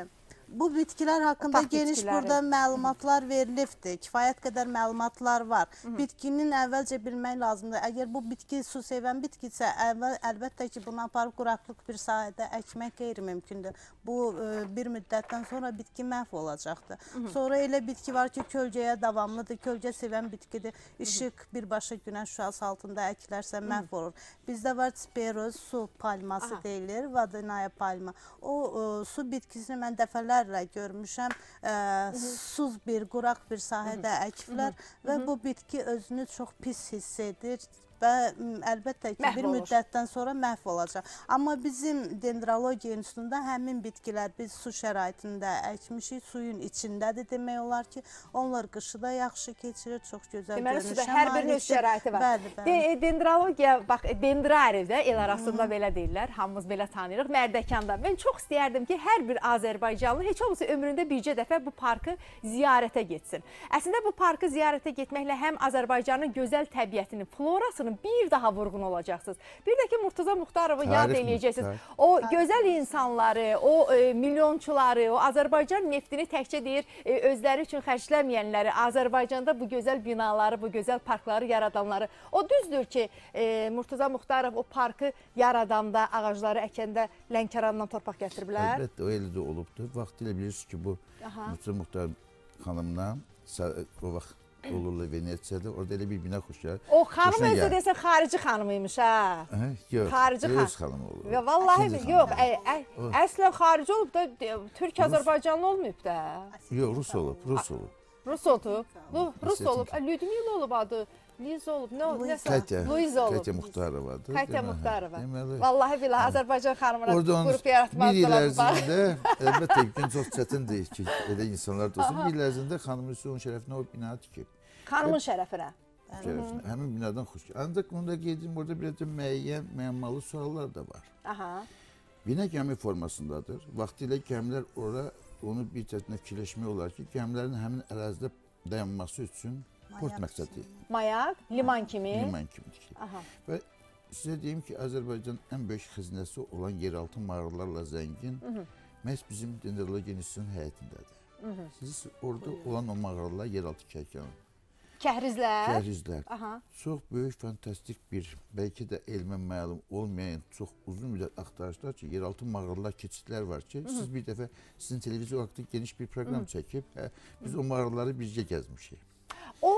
[SPEAKER 3] Bu bitkilər haqqında
[SPEAKER 1] Otaq
[SPEAKER 3] geniş
[SPEAKER 1] bitkiləri.
[SPEAKER 3] burada məlumatlar verilibdir. Kifayət qədər məlumatlar var. Hı -hı. Bitkinin əvvəlcə bilmək lazımdır. Əgər bu bitki su sevən bitkisə, əvvəl əlbəttə ki, bunu aparıb quraqlıq bir sahədə əkmək qeyri-mümkündür. Bu e, bir müddətdən sonra bitki məhv olacaqdır. Hı -hı. Sonra elə bitki var ki, kölgəyə davamlıdır. Kölgə sevən bitkidir. İşıq birbaşa günəş şüası altında əkilərsə məhv olur. Bizdə var speroz, su palması Aha. deyilir, vadinaya palma. O e, su bitkisini mən dəfələrlə görmüşəm. E, suz bir, quraq bir sahədə əkiblər və bu bitki özünü çox pis hiss edir və əlbəttə ki, məhv bir olur. Müddətdən sonra məhv olacaq. Amma bizim Dendrologiya İnstitutunda həmin bitkilər biz su şəraitində əkmişik, suyun içindədir demək olar ki, onlar qışı da yaxşı keçirir, çox gözəl
[SPEAKER 1] Deməli,
[SPEAKER 3] görünüşə
[SPEAKER 1] malikdir. Hər birinin öz şəraiti var.
[SPEAKER 3] Bəli, bəli.
[SPEAKER 1] De, dendrologiya, bax, dendrari də el arasında Hı -hı. belə deyirlər, hamımız belə tanıyırıq, Mərdəkanda. Mən çox istəyərdim ki, hər bir Azərbaycanlı heç olmasa ömründə bircə dəfə bu parkı ziyarətə getsin. Əslində bu parkı ziyarətə getməklə həm Azərbaycanın gözəl təbiətinin, florasının bir daha vurğun olacaqsınız. Bir də ki, Murtuza Muxtarovu yad eləyəcəksiniz. O gözəl insanları, o e, milyonçuları, o Azərbaycan neftini təkcə deyir, e, özləri üçün xərcləməyənləri, Azərbaycanda bu gözəl binaları, bu gözəl parkları yaradanları. O düzdür ki, e, Murtuza Muxtarov o parkı yaradanda, ağacları əkəndə Lənkərandan torpaq gətiriblər.
[SPEAKER 2] Əlbəttə, o elə də olubdur. Vaxtilə bilirsiniz ki, bu Murtuza Muxtarov xanımla o vaxt olurlar Venesiyada, orada elə bir bina xoşlar.
[SPEAKER 1] O xanım özü desən xarici xanımıymış ha.
[SPEAKER 2] Yox,
[SPEAKER 1] xarici
[SPEAKER 2] öz xanım olur.
[SPEAKER 1] Ya vallahi yox, əslən xarici olub da Türk Azərbaycanlı olmayıb da.
[SPEAKER 2] Yox, Rus olub, Rus olub.
[SPEAKER 1] Rus olub, Rus olub, Lyudmila olub adı. Liz olub, nə olub, nəsə? Luiz olub.
[SPEAKER 2] Katya Muxtarovadır.
[SPEAKER 1] Katya Muxtarova. Vallahi billahi Azərbaycan xanımına qrup yaratmazdılar.
[SPEAKER 2] Bir il ərzində, əlbəttə gün çox çətindir ki, elə insanlar da olsun. Bir il ərzində xanımın onun şərəfinə o bina tikib.
[SPEAKER 1] Xanımın şərəfinə?
[SPEAKER 2] Şərəfinə, həmin binadan xoş. Ancaq onu da qeydim, orada bir müəyyən müəmmalı suallar da var. Bina gəmi formasındadır. Vaxtilə gəmilər ora, onu bir tərəfindən fikirləşmək olar ki, gəmilərin həmin ərazidə dayanması üçün port məqsədi.
[SPEAKER 1] Mayak, liman kimi?
[SPEAKER 2] Liman kimi tikilib. Və sizə deyim ki, Azərbaycanın ən böyük xəzinəsi olan yeraltı mağaralarla zəngin məhz bizim Dendrologiya İnstitutunun həyətindədir. Siz orada olan o mağaralar yeraltı kərkanı.
[SPEAKER 1] Kəhrizlər?
[SPEAKER 2] Kəhrizlər. Çox böyük, fantastik bir, bəlkə də elmə məlum olmayan, çox uzun müddət axtarışlar ki, yeraltı mağaralar, keçidlər var ki, siz bir dəfə sizin televizyon haqqında geniş bir proqram çəkib, biz o mağaraları bircə gəzmişik.
[SPEAKER 1] O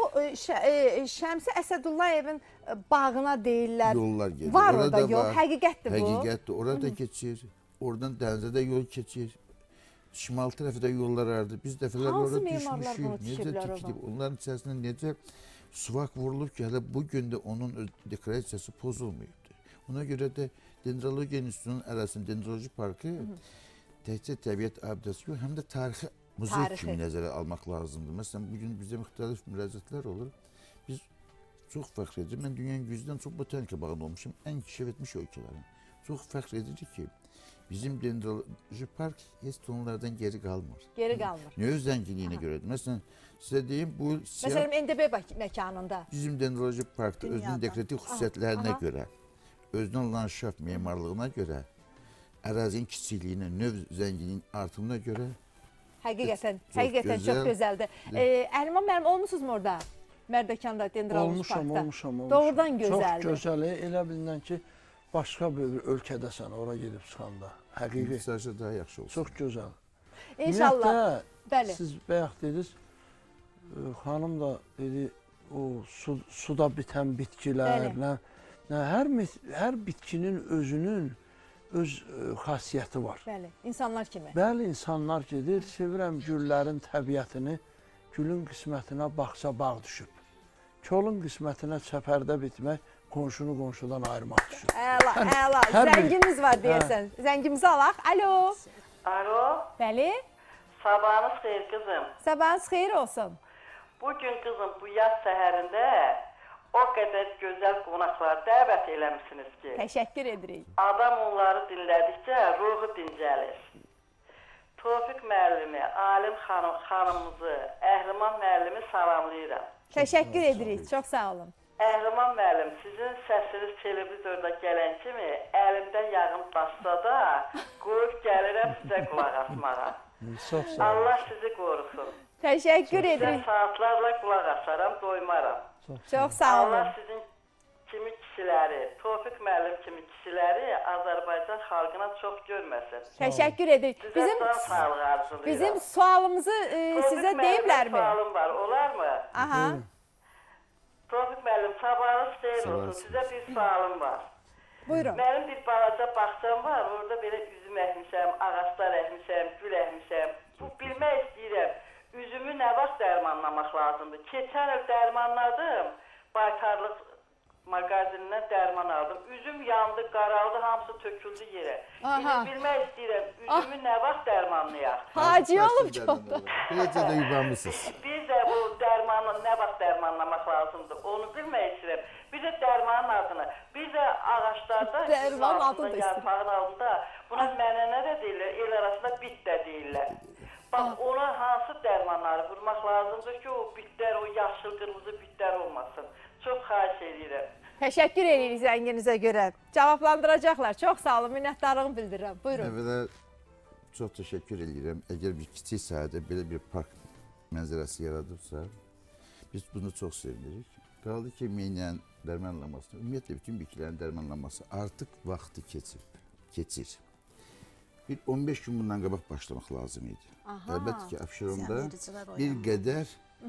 [SPEAKER 1] Şəmsi Əsədullayevin bağına deyirlər.
[SPEAKER 2] Yollar gedir.
[SPEAKER 1] Var orada yol, həqiqətdir bu.
[SPEAKER 2] Həqiqətdir, orada keçir, oradan dənizə də yol keçir. Şimal tərəfdə yollar vardı. Biz dəfələr orada düşmüşük. Necə tikilib, onların içərisində necə suvaq vurulub ki, hələ bu gün də onun dekorasiyası pozulmayıbdır. Ona görə də Dendrologiya İnstitutunun ərazisinin Dendroloji Parkı təkcə təbiət abidəsi yox, həm də tarixi muzey kimi nəzərə almaq lazımdır. Məsələn, bugün bizdə müxtəlif müraciətlər olur. Biz çox fəxr edirik. Mən dünyanın yüzdən çox botanika bağında olmuşum. Ən kəşf etmiş ölkələrin. Çox fəxr edirik ki, bizim Dendroloji Park heç onlardan geri qalmır.
[SPEAKER 1] Geri qalmır.
[SPEAKER 2] Nə öz zənginliyinə görədir. Məsələn, sizə deyim, bu siyah...
[SPEAKER 1] Məsələn, N D B məkanında.
[SPEAKER 2] Bizim Dendroloji Parkda özünün dekorativ xüsusiyyətlərinə görə, özünün landşaft memarlığına görə, ərazinin kiçikliyinə, növ zənginliyin artımına görə
[SPEAKER 1] Həqiqətən, həqiqətən çox gözəldir. Əhliman müəllim, olmuşsunuz mu orada? Mərdəkanda, Dendroloji Parkda?
[SPEAKER 4] Olmuşam, olmuşam, olmuşam.
[SPEAKER 1] Doğrudan gözəldir.
[SPEAKER 4] Çox gözəl, elə bilinən ki, başqa bir ölkədəsən, ora gedib çıxanda. Həqiqi.
[SPEAKER 2] İnsanca daha yaxşı olsun.
[SPEAKER 4] Çox gözəl.
[SPEAKER 1] İnşallah. Bəli.
[SPEAKER 4] Siz bayaq dediniz, xanım da dedi, o suda bitən bitkilər, hər bitkinin özünün öz xasiyyəti var.
[SPEAKER 1] Bəli, insanlar kimi.
[SPEAKER 4] Bəli, insanlar gedir, sevirəm güllərin təbiətini, gülün qismətinə baxsa bağ düşüb. Kolun qismətinə çəpərdə bitmək, qonşunu qonşudan ayırmaq düşür.
[SPEAKER 1] Əla, əla. Zəngimiz var deyəsən. Zəngimizi alaq. Alo.
[SPEAKER 7] Alo.
[SPEAKER 1] Bəli.
[SPEAKER 7] Sabahınız xeyir qızım.
[SPEAKER 1] Sabahınız xeyir olsun.
[SPEAKER 7] Bugün qızım bu yaz səhərində o qədər gözəl qonaqlar dəvət eləmişsiniz ki.
[SPEAKER 1] Təşəkkür edirik.
[SPEAKER 7] Adam onları dinlədikcə ruhu dincəlir. Tofiq müəllimi, Alim xanım, xanımımızı, Əhliman müəllimi salamlayıram.
[SPEAKER 1] Təşəkkür edirik, çox sağ olun.
[SPEAKER 7] Əhliman müəllim, sizin səsiniz televizorda gələn kimi əlimdə yağım bassa da qoyub gəlirəm sizə qulaq asmağa.
[SPEAKER 4] Çox sağ olun.
[SPEAKER 7] Allah sizi qorusun.
[SPEAKER 1] Təşəkkür
[SPEAKER 7] Sizə
[SPEAKER 1] edirik.
[SPEAKER 7] saatlarla qulaq asaram, doymaram.
[SPEAKER 1] Çox sağ olun.
[SPEAKER 7] Allah sizin kimi kişiləri, Tofiq müəllim kimi kişiləri Azərbaycan xalqına çox görməsin.
[SPEAKER 1] Təşəkkür edirik.
[SPEAKER 7] Sizə
[SPEAKER 1] Bizim
[SPEAKER 7] can sağlığı arzulayıram.
[SPEAKER 1] bizim sualımızı e, sizə deyiblərmi?
[SPEAKER 7] Sualım var, olar mı?
[SPEAKER 1] Aha.
[SPEAKER 7] Tofiq müəllim, sabahınız xeyir olsun.
[SPEAKER 2] Sabahınız.
[SPEAKER 7] Sizə bir sualım var.
[SPEAKER 1] Buyurun.
[SPEAKER 7] Mənim bir balaca bağçam var, orada belə üzüm əkmişəm, ağaclar əkmişəm, gül əkmişəm. Bu bilmək istəyirəm, üzümü nə vaxt dərmanlamaq lazımdır? Keçən il dərmanladım, baytarlıq mağazinindən dərman aldım. Üzüm yandı, qaraldı, hamısı töküldü yerə.
[SPEAKER 1] Aha.
[SPEAKER 7] İndi bilmək istəyirəm, üzümü nə vaxt dərmanlayaq?
[SPEAKER 1] Hacı olub çoxdur.
[SPEAKER 2] Beləcə də yubanmışsınız.
[SPEAKER 7] Bir də bu dərmanı nə vaxt dərmanlamaq lazımdır, onu bilmək istəyirəm. Bir də dərmanın adını, bir də ağaclarda,
[SPEAKER 1] Dərman adı da
[SPEAKER 7] yarpağın altında, buna mənənə də deyirlər, el arasında bit də deyirlər. Bax, ona hansı dərmanları vurmaq lazımdır ki, o bitlər, o yaşıl, qırmızı bitlər olmasın. Çox xahiş edirəm.
[SPEAKER 1] Təşəkkür edirik zənginizə görə. Cavablandıracaqlar. Çox sağ olun, minnətdarlığımı bildirirəm. Buyurun.
[SPEAKER 2] Əvvəla çox təşəkkür edirəm. Əgər bir kiçik sahədə belə bir park mənzərəsi yaradıbsa, biz bunu çox sevinirik. Qaldı ki, meynənin dərmanlamasını, ümumiyyətlə bütün bitkilərin dərmanlaması artıq vaxtı keçib, keçir. Bir on beş gün bundan qabaq başlamaq lazım idi.
[SPEAKER 1] Aha.
[SPEAKER 2] Əlbəttə ki, Abşeronda
[SPEAKER 3] Ziyanvericilər
[SPEAKER 2] bir
[SPEAKER 3] oyanır.
[SPEAKER 2] qədər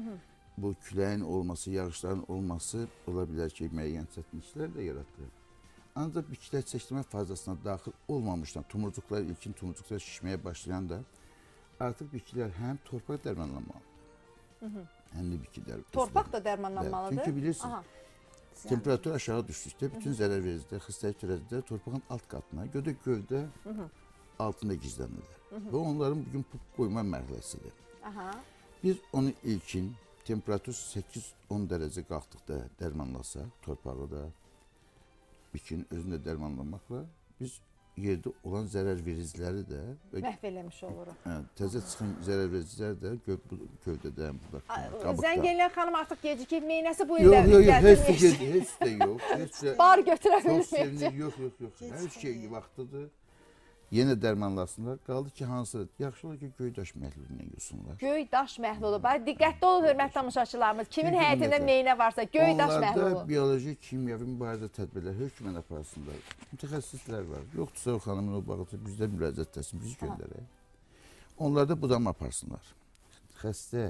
[SPEAKER 2] bu küləyin olması, yağışların olması ola bilər ki, müəyyən çətinliklər də yaratdı. Ancaq bitkilər çəkdirmə fazasına daxil olmamışdan, tumurcuqlar, ilkin tumurcuqlar şişməyə başlayanda artıq bitkilər həm torpaq dərmanlanmalıdır, həm də bitkilər.
[SPEAKER 1] Torpaq da dərmanlanmalıdır.
[SPEAKER 2] Çünki bilirsiniz,
[SPEAKER 1] Aha.
[SPEAKER 2] temperatur aşağı düşdükdə bütün zərər vericilər, xəstəlik törədicilər torpağın alt qatına, gödə gövdə altında gizlənirlər. Və onların bugün pupuk qoyma mərhələsidir.
[SPEAKER 1] Aha.
[SPEAKER 2] Biz onu ilkin temperatur səkkiz on dərəcə qalxdıqda dərmanlasaq, torpağı da, bitkinin özünü də dərmanlamaqla biz yerdə olan zərər vericiləri də və
[SPEAKER 1] Məhv eləmiş oluruq.
[SPEAKER 2] hə, təzə çıxan zərər vericilər də göv, gövdədə, budaqda, qabıqda.
[SPEAKER 1] Zənginlər xanım artıq gecikib, meynəsi bu ildə
[SPEAKER 2] Yox, yox, yox, heç də,
[SPEAKER 1] gətirmiş.
[SPEAKER 2] heç də yox. Heç də,
[SPEAKER 1] Bar götürə
[SPEAKER 2] çox
[SPEAKER 1] bilməyəcək.
[SPEAKER 2] sevinir, yox, yox, yox. Hər şey vaxtıdır. Yenə dərmanlasınlar. Qaldı ki, hansı, yaxşı olur ki, göydaş məhlulindən yosunlar.
[SPEAKER 1] Göy daş məhlulu. Bax, diqqətli olun, hörmətli tamaşaçılarımız. Kimin
[SPEAKER 2] Çünki
[SPEAKER 1] həyətində
[SPEAKER 2] ümumiyyətlə,
[SPEAKER 1] meynə varsa, göy daş məhlulu.
[SPEAKER 2] Onlarda bioloji, kimyəvi mübarizə tədbirlər hökmən aparsınlar. Mütəxəssislər var. Yoxdursa o xanımın o bağıtı bizdə müraciət etsin, bizi göndərək. Onlarda budama aparsınlar. Xəstə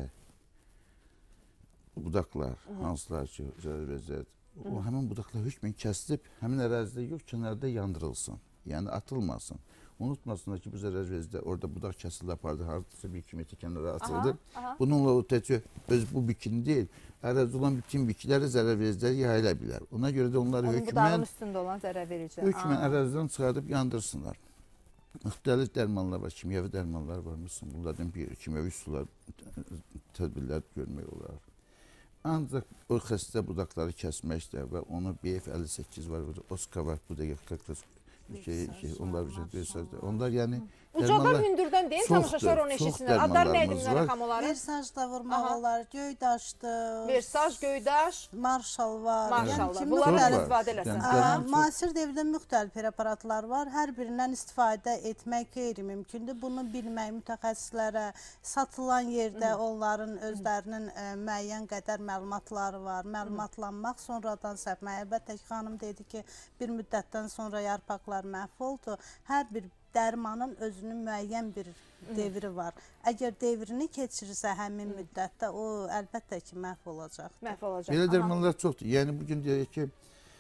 [SPEAKER 2] budaqlar, hansılar ki, zərər verəcək, o həmin budaqlar hökmən kəsilib, həmin ərazidə yox, kənarda yandırılsın. Yəni atılmasın. Unutmasınlar ki, bu zərər vericilər orada budaq kəsildi, apardı, hardasa bir iki metr kənara atıldı. Bununla o təcə öz bu bitkini deyil, ərazi olan bütün bitkiləri zərər vericilər yayıla bilər. Ona görə də onları
[SPEAKER 1] Onun budağın
[SPEAKER 2] hökmən,
[SPEAKER 1] üstündə olan zərər verici.
[SPEAKER 2] hökmən ərazidən çıxardıb yandırsınlar. Müxtəlif dərmanlar var, kimyəvi dərmanlar var. Məsələn, bunlardan bir kimyəvi üsullar, tədbirlər görmək olar. Ancaq o xəstə budaqları kəsməkdə və onu B F əlli səkkiz var, Oska var, bu da kaktus. Şey, şey, onlar onlar yəni
[SPEAKER 1] Ucadan hündürdən deyil, tamaşaçılar onu
[SPEAKER 2] çox
[SPEAKER 1] eşitsinlər. Adları nə idi
[SPEAKER 2] dərmanlarımız
[SPEAKER 1] Münərə
[SPEAKER 2] var.
[SPEAKER 1] xanım onların?
[SPEAKER 3] Versaj da vurmaq
[SPEAKER 1] Aha.
[SPEAKER 3] olar, göydaşdır.
[SPEAKER 1] Versaj, göydaş,
[SPEAKER 3] Marşal var.
[SPEAKER 1] Marşallah.
[SPEAKER 3] Yəni ki,
[SPEAKER 1] Bunları
[SPEAKER 2] Çox
[SPEAKER 1] da
[SPEAKER 2] var.
[SPEAKER 1] istifadə eləsin.
[SPEAKER 2] Yəni,
[SPEAKER 3] Aa,
[SPEAKER 2] dərman çox-
[SPEAKER 3] Müasir dövrdə müxtəlif preparatlar var. Hər birindən istifadə etmək qeyri-mümkündür. Bunu bilmək mütəxəssislərə, satılan yerdə onların özlərinin ə, müəyyən qədər məlumatları var. Məlumatlanmaq, sonradan səpmək. Əlbəttə ki, xanım dedi ki, bir müddətdən sonra yarpaqlar məhv oldu. Hər bir dərmanın özünün müəyyən bir devri var. Əgər devrini keçirirsə həmin müddətdə o əlbəttə ki, məhv olacaq.
[SPEAKER 1] məhv olacaq.
[SPEAKER 2] Belə
[SPEAKER 1] Aha.
[SPEAKER 2] dərmanlar çoxdur. Yəni bugün deyək ki,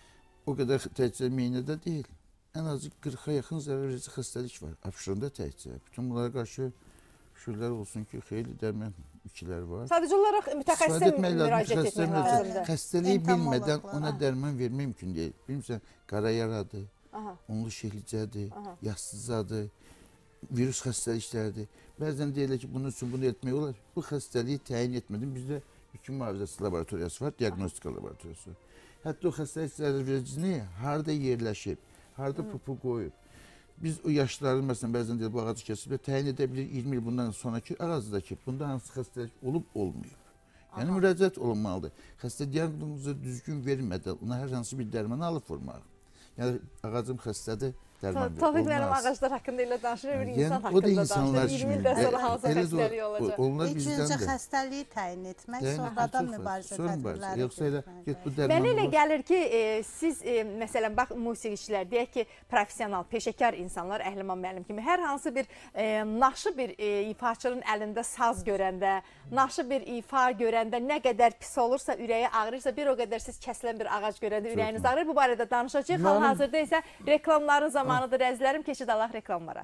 [SPEAKER 2] o qədər təkcə meynədə deyil. Ən azı qırxa yaxın zərər verici xəstəlik var. Abşeronda təkcə. Bütün bunlara qarşı şükürlər olsun ki, xeyli dərman bitkilər var.
[SPEAKER 1] Sadəcə olaraq mütəxəssisə
[SPEAKER 2] İstifadə etmək lazım,
[SPEAKER 1] müraciət etmək
[SPEAKER 2] mütəxəssisə
[SPEAKER 1] lazımdır.
[SPEAKER 2] müraciət. Xəstəliyi
[SPEAKER 3] Entomologlar,
[SPEAKER 2] bilmədən ona
[SPEAKER 3] hə.
[SPEAKER 2] dərman vermək mümkün deyil. Bilmirsən, qara yaradır,
[SPEAKER 1] Aha.
[SPEAKER 2] unlu şehlicədir,
[SPEAKER 1] Aha.
[SPEAKER 2] yastıcadır, virus xəstəliklərdir. Bəzən deyirlər ki, bunun üçün bunu etmək olar. Bu xəstəliyi təyin etmədim. Bizdə hüquq mühafizəsi laboratoriyası var, diaqnostika laboratoriyası. Hətta o xəstəlik zərər vericini harada yerləşib, harada pupu qoyub. Biz o yaşlıların, məsələn, bəzən deyir, bu ağacı kəsib, təyin edə bilir iyirmi il bundan sonraki ərazidəki, bunda hansı xəstəlik olub, olmayıb. Yəni, müraciət olunmalıdır. Xəstə diaqnozu düzgün vermədən ona hər hansı bir dərmanı alıb vurmaq. Yəni, ağacım xəstədir, dərman verir.
[SPEAKER 1] Tofiq mənim ağaclar haqqında elə danışır, bir insan
[SPEAKER 2] Yəni, o da
[SPEAKER 1] haqqında
[SPEAKER 2] insanlar
[SPEAKER 1] danışır. iyirmi ildən sonra hansı
[SPEAKER 2] Elə də
[SPEAKER 1] xəstəlik
[SPEAKER 2] o-
[SPEAKER 1] olacaq?
[SPEAKER 2] Onlar
[SPEAKER 3] İlk
[SPEAKER 2] bizdən
[SPEAKER 3] öncə
[SPEAKER 2] də.
[SPEAKER 3] xəstəliyi təyin etmək,
[SPEAKER 2] Yəni,
[SPEAKER 3] sonradan
[SPEAKER 2] çox fazla.
[SPEAKER 3] mübarizə
[SPEAKER 2] Sonra mübarizə.
[SPEAKER 3] tədbirləri
[SPEAKER 2] Yoxsa elə
[SPEAKER 3] görmək.
[SPEAKER 2] get bu
[SPEAKER 1] Mənə elə
[SPEAKER 2] dərmanlar.
[SPEAKER 1] gəlir ki, e, siz e, məsələn bax musiqiçilər deyək ki, professional, peşəkar insanlar, Əhliman müəllim kimi hər hansı bir e, naşı bir e, ifaçının əlində saz görəndə, naşı bir ifa görəndə nə qədər pis olursa, ürəyi ağrırsa, bir o qədər siz kəsilən bir ağac görəndə ürəyiniz ağrır. Bu barədə danışacağıq. Hal-hazırda isə reklamların zamanıdır. Əzizlərim, keçid alaq reklamlara.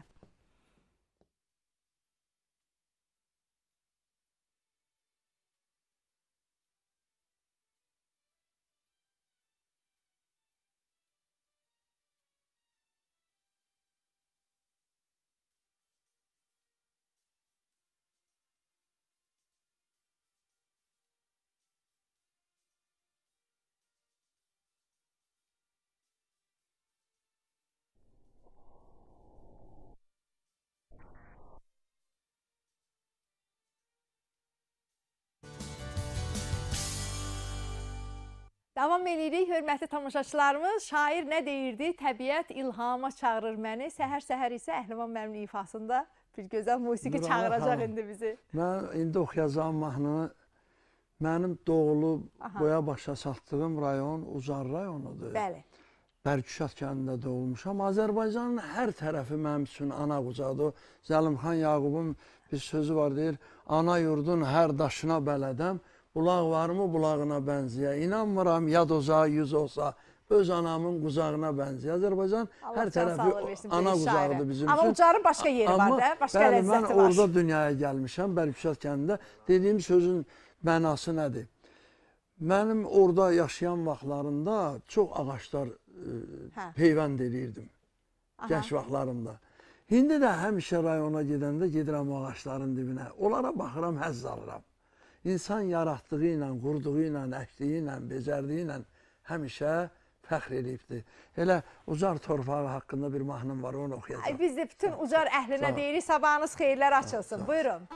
[SPEAKER 1] Davam edirik, hörmətli tamaşaçılarımız. Şair nə deyirdi? Təbiət ilhama çağırır məni. Səhər-səhər isə Əhliman müəllimin ifasında bir gözəl musiqi
[SPEAKER 4] Bravo,
[SPEAKER 1] çağıracaq
[SPEAKER 4] ha.
[SPEAKER 1] indi bizi.
[SPEAKER 4] Mən indi oxuyacağım mahnını. Mənim doğulub boya başa çatdığım rayon Ucar rayonudur.
[SPEAKER 1] Bəli.
[SPEAKER 4] Bərküşat kəndində doğulmuşam. Azərbaycanın hər tərəfi mənim üçün ana qucaqdır. Zəlimxan Yaqubun bir sözü var, deyir, ana yurdun hər daşına bələdəm, bulaq varmı bulağına bənziyə, inanmıram yad oza, yüz olsa, öz anamın qucağına bənziyə. Azərbaycan hər tərəfi ana qucağıdır bizim üçün.
[SPEAKER 1] Amma Ucarın başqa yeri var da, başqa ləzzəti var.
[SPEAKER 4] Mən orada dünyaya gəlmişəm, Bərküşat kəndində. Dediyim sözün mənası nədir? Mənim orada yaşayan vaxtlarında çox ağaçlar e, peyvənd edirdim, gəç vaxtlarımda. İndi də həmişə rayona gedəndə gedirəm ağaçların dibinə. Onlara baxıram, həzz alıram. İnsan yaratdığı ilə, qurduğu ilə, əkdiyi ilə, becərdiyi ilə həmişə fəxr edibdir. Elə Ucar torpağı haqqında bir mahnım var, onu oxuyacaq.
[SPEAKER 1] Biz də bütün Ucar əhlinə deyirik, sabahınız xeyirlər açılsın. Buyurun.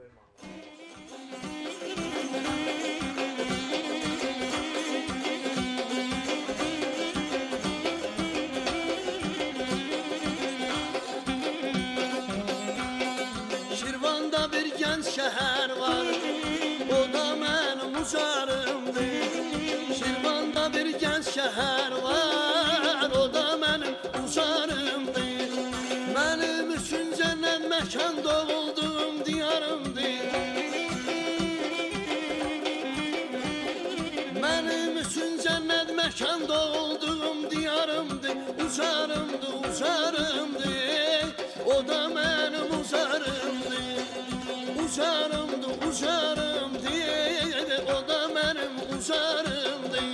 [SPEAKER 5] Şirvanda bir gənc şəhər var, o da mənim Ucarımdır. Şirvanda bir gənc şəhər var, o da mənim Ucarımdır. Mənim üçün cənnət məkan doğulduğum diyarımdır. Mənim üçün cənnət məkan doğulduğum diyarımdır. Ucarımdır, Ucarımdır, o da mənim Ucarımdır. Ucarımdır, Ucarımdır, o da mənim Ucarımdır.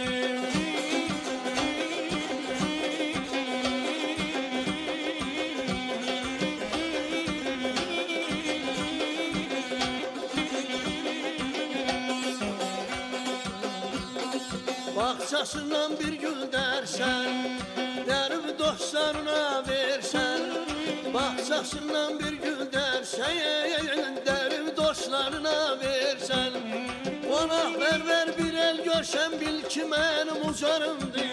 [SPEAKER 5] Bağçasından bir gül dərsən, dərib dostlarına versən. Bağçasından bir gül dərsən, dərib dostlarına versən. Qonaq ver ver bir el görsən, bil ki mənim Ucarımdır.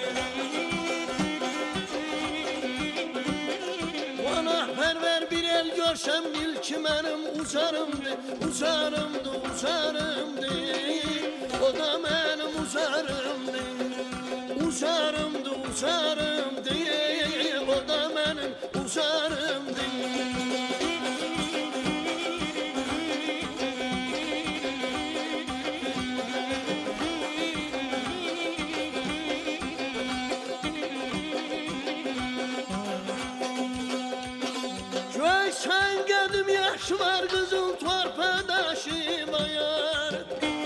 [SPEAKER 5] Qonaq ver ver bir el görsən, bil ki mənim Ucarımdır. Ucarımdır, Ucarımdır, o da mənim Ucarımdır. Ucarımdır, Ucarımdır, o da mənim Ucarımdır. Göysən qədim yaş var, qızıl torpaqda şimayar.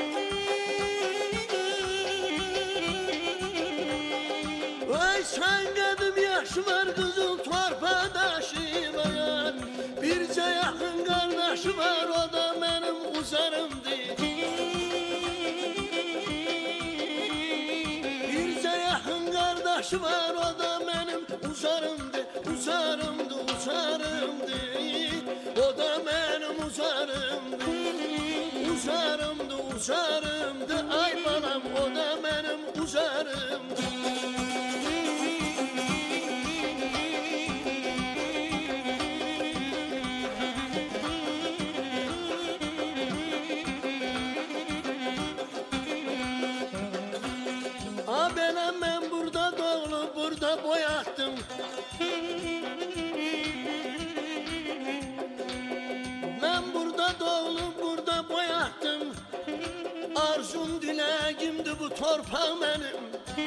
[SPEAKER 5] Göysən qədim yaş var, qızıl torpaqda şimayar. Bircə yaxın qardaşı var, o da mənim Ucarımdır. Bircə yaxın qardaşı var, o da mənim Ucarımdır. Ucarımdır, Ucarımdır, o da mənim Ucarımdır. Ucarımdır, Ucarımdır, ay balam, o da mənim Ucarımdır. doğulub burada boyatdım. Arzum diləgimdi bu torpaq mənim.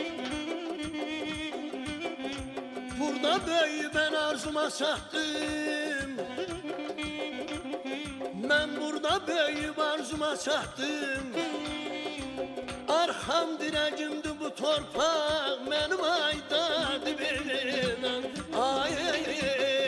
[SPEAKER 5] Burada böyüyüb mən arzuma çatdım. Mən burada böyüyüb arzuma çatdım. Arxam dirəgimdi bu torpaq mənim ayda dibimdən. Ay ay ay.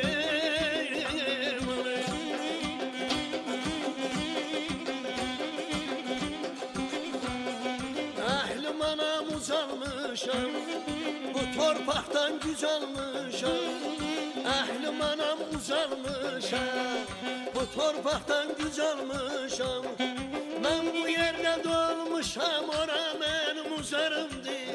[SPEAKER 5] Əhlim anam uzalmışam, bu torpaqdan güc almışam. Əhlim anam uzalmışam, bu torpaqdan güc almışam. Mən bu yerdə dolmuşam, ora mənim uzarımdır.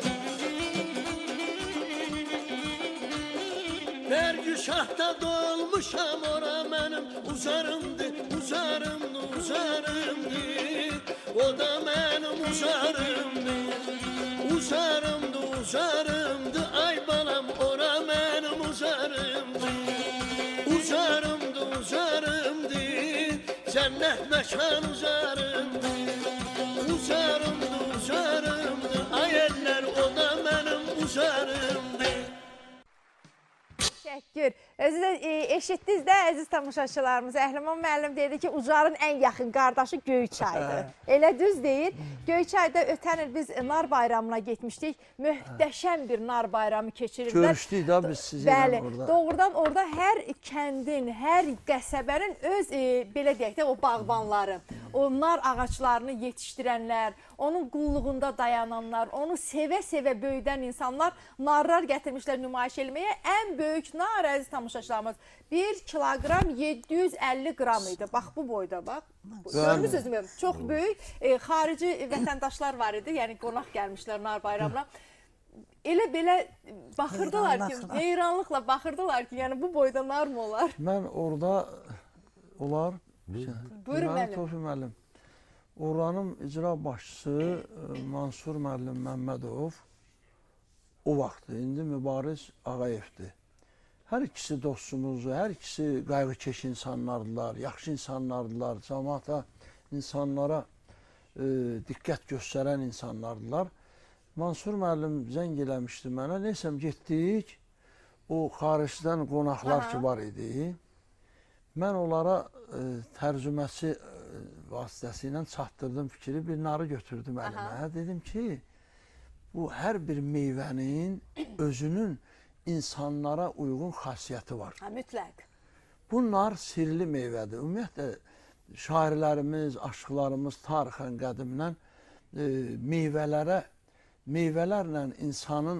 [SPEAKER 5] Bərgüşahda dolmuşam, ora mənim uzarımdır. Uzarımdır, uzarımdır, o da mənim uzarımdır. Uzarımdır, uzarımdır, ay balam, ora mənim uzarımdır. Uzarımdır, uzarımdır, cənnət məkan uzarımdır. Uzarımdır, uzarımdır, ay eller, o da mənim uzarımdır.
[SPEAKER 1] Təşəkkür. Özü də e, eşitdiniz də əziz tamaşaçılarımız. Əhliman müəllim dedi ki, Ucarın ən yaxın qardaşı Göyçaydır. Elə düz deyil. Göyçayda ötən il biz nar bayramına getmişdik. Möhtəşəm bir nar bayramı keçirirdilər.
[SPEAKER 4] Görüşdük də biz sizinlə
[SPEAKER 1] Bəli,
[SPEAKER 4] orada.
[SPEAKER 1] Doğrudan orada hər kəndin, hər qəsəbənin öz e, belə deyək də o bağbanları, o nar ağaclarını yetişdirənlər, onun qulluğunda dayananlar, onu sevə-sevə böyüdən insanlar narlar gətirmişlər nümayiş etməyə. Ən böyük nar, əziz tamaşaçılarımız, bir kiloqram yeddi yüz əlli qram idi. Bax bu boyda, bax. Görmüsünüz mü? Çox böyük e, xarici vətəndaşlar var idi, yəni qonaq gəlmişlər nar bayramına. Elə belə baxırdılar ki, heyranlıqla baxırdılar ki, yəni bu boyda nar mı olar?
[SPEAKER 4] Mən orada olar.
[SPEAKER 1] Buyurun müəllim.
[SPEAKER 4] Tofi müəllim. Oranın icra başçısı Mansur müəllim Məmmədov o vaxtı, indi Mübariz Ağayevdir. Hər ikisi dostumuzdur, hər ikisi qayğıkeş insanlardılar, yaxşı insanlardılar, cəmaata, insanlara e, diqqət göstərən insanlardılar. Mansur müəllim zəng eləmişdi mənə, neysəm getdik, o xaricdən qonaqlar Aha. ki var idi. Mən onlara e, tərcüməsi e, vasitəsilə çatdırdım fikri, bir narı götürdüm əlimə. Aha. Dedim ki, bu hər bir meyvənin özünün insanlara uyğun xasiyyəti var.
[SPEAKER 1] Ha, mütləq.
[SPEAKER 4] Bunlar sirli meyvədir. Ümumiyyətlə, şairlərimiz, aşıqlarımız tarixən qədimdən e, meyvələrə, meyvələrlə insanın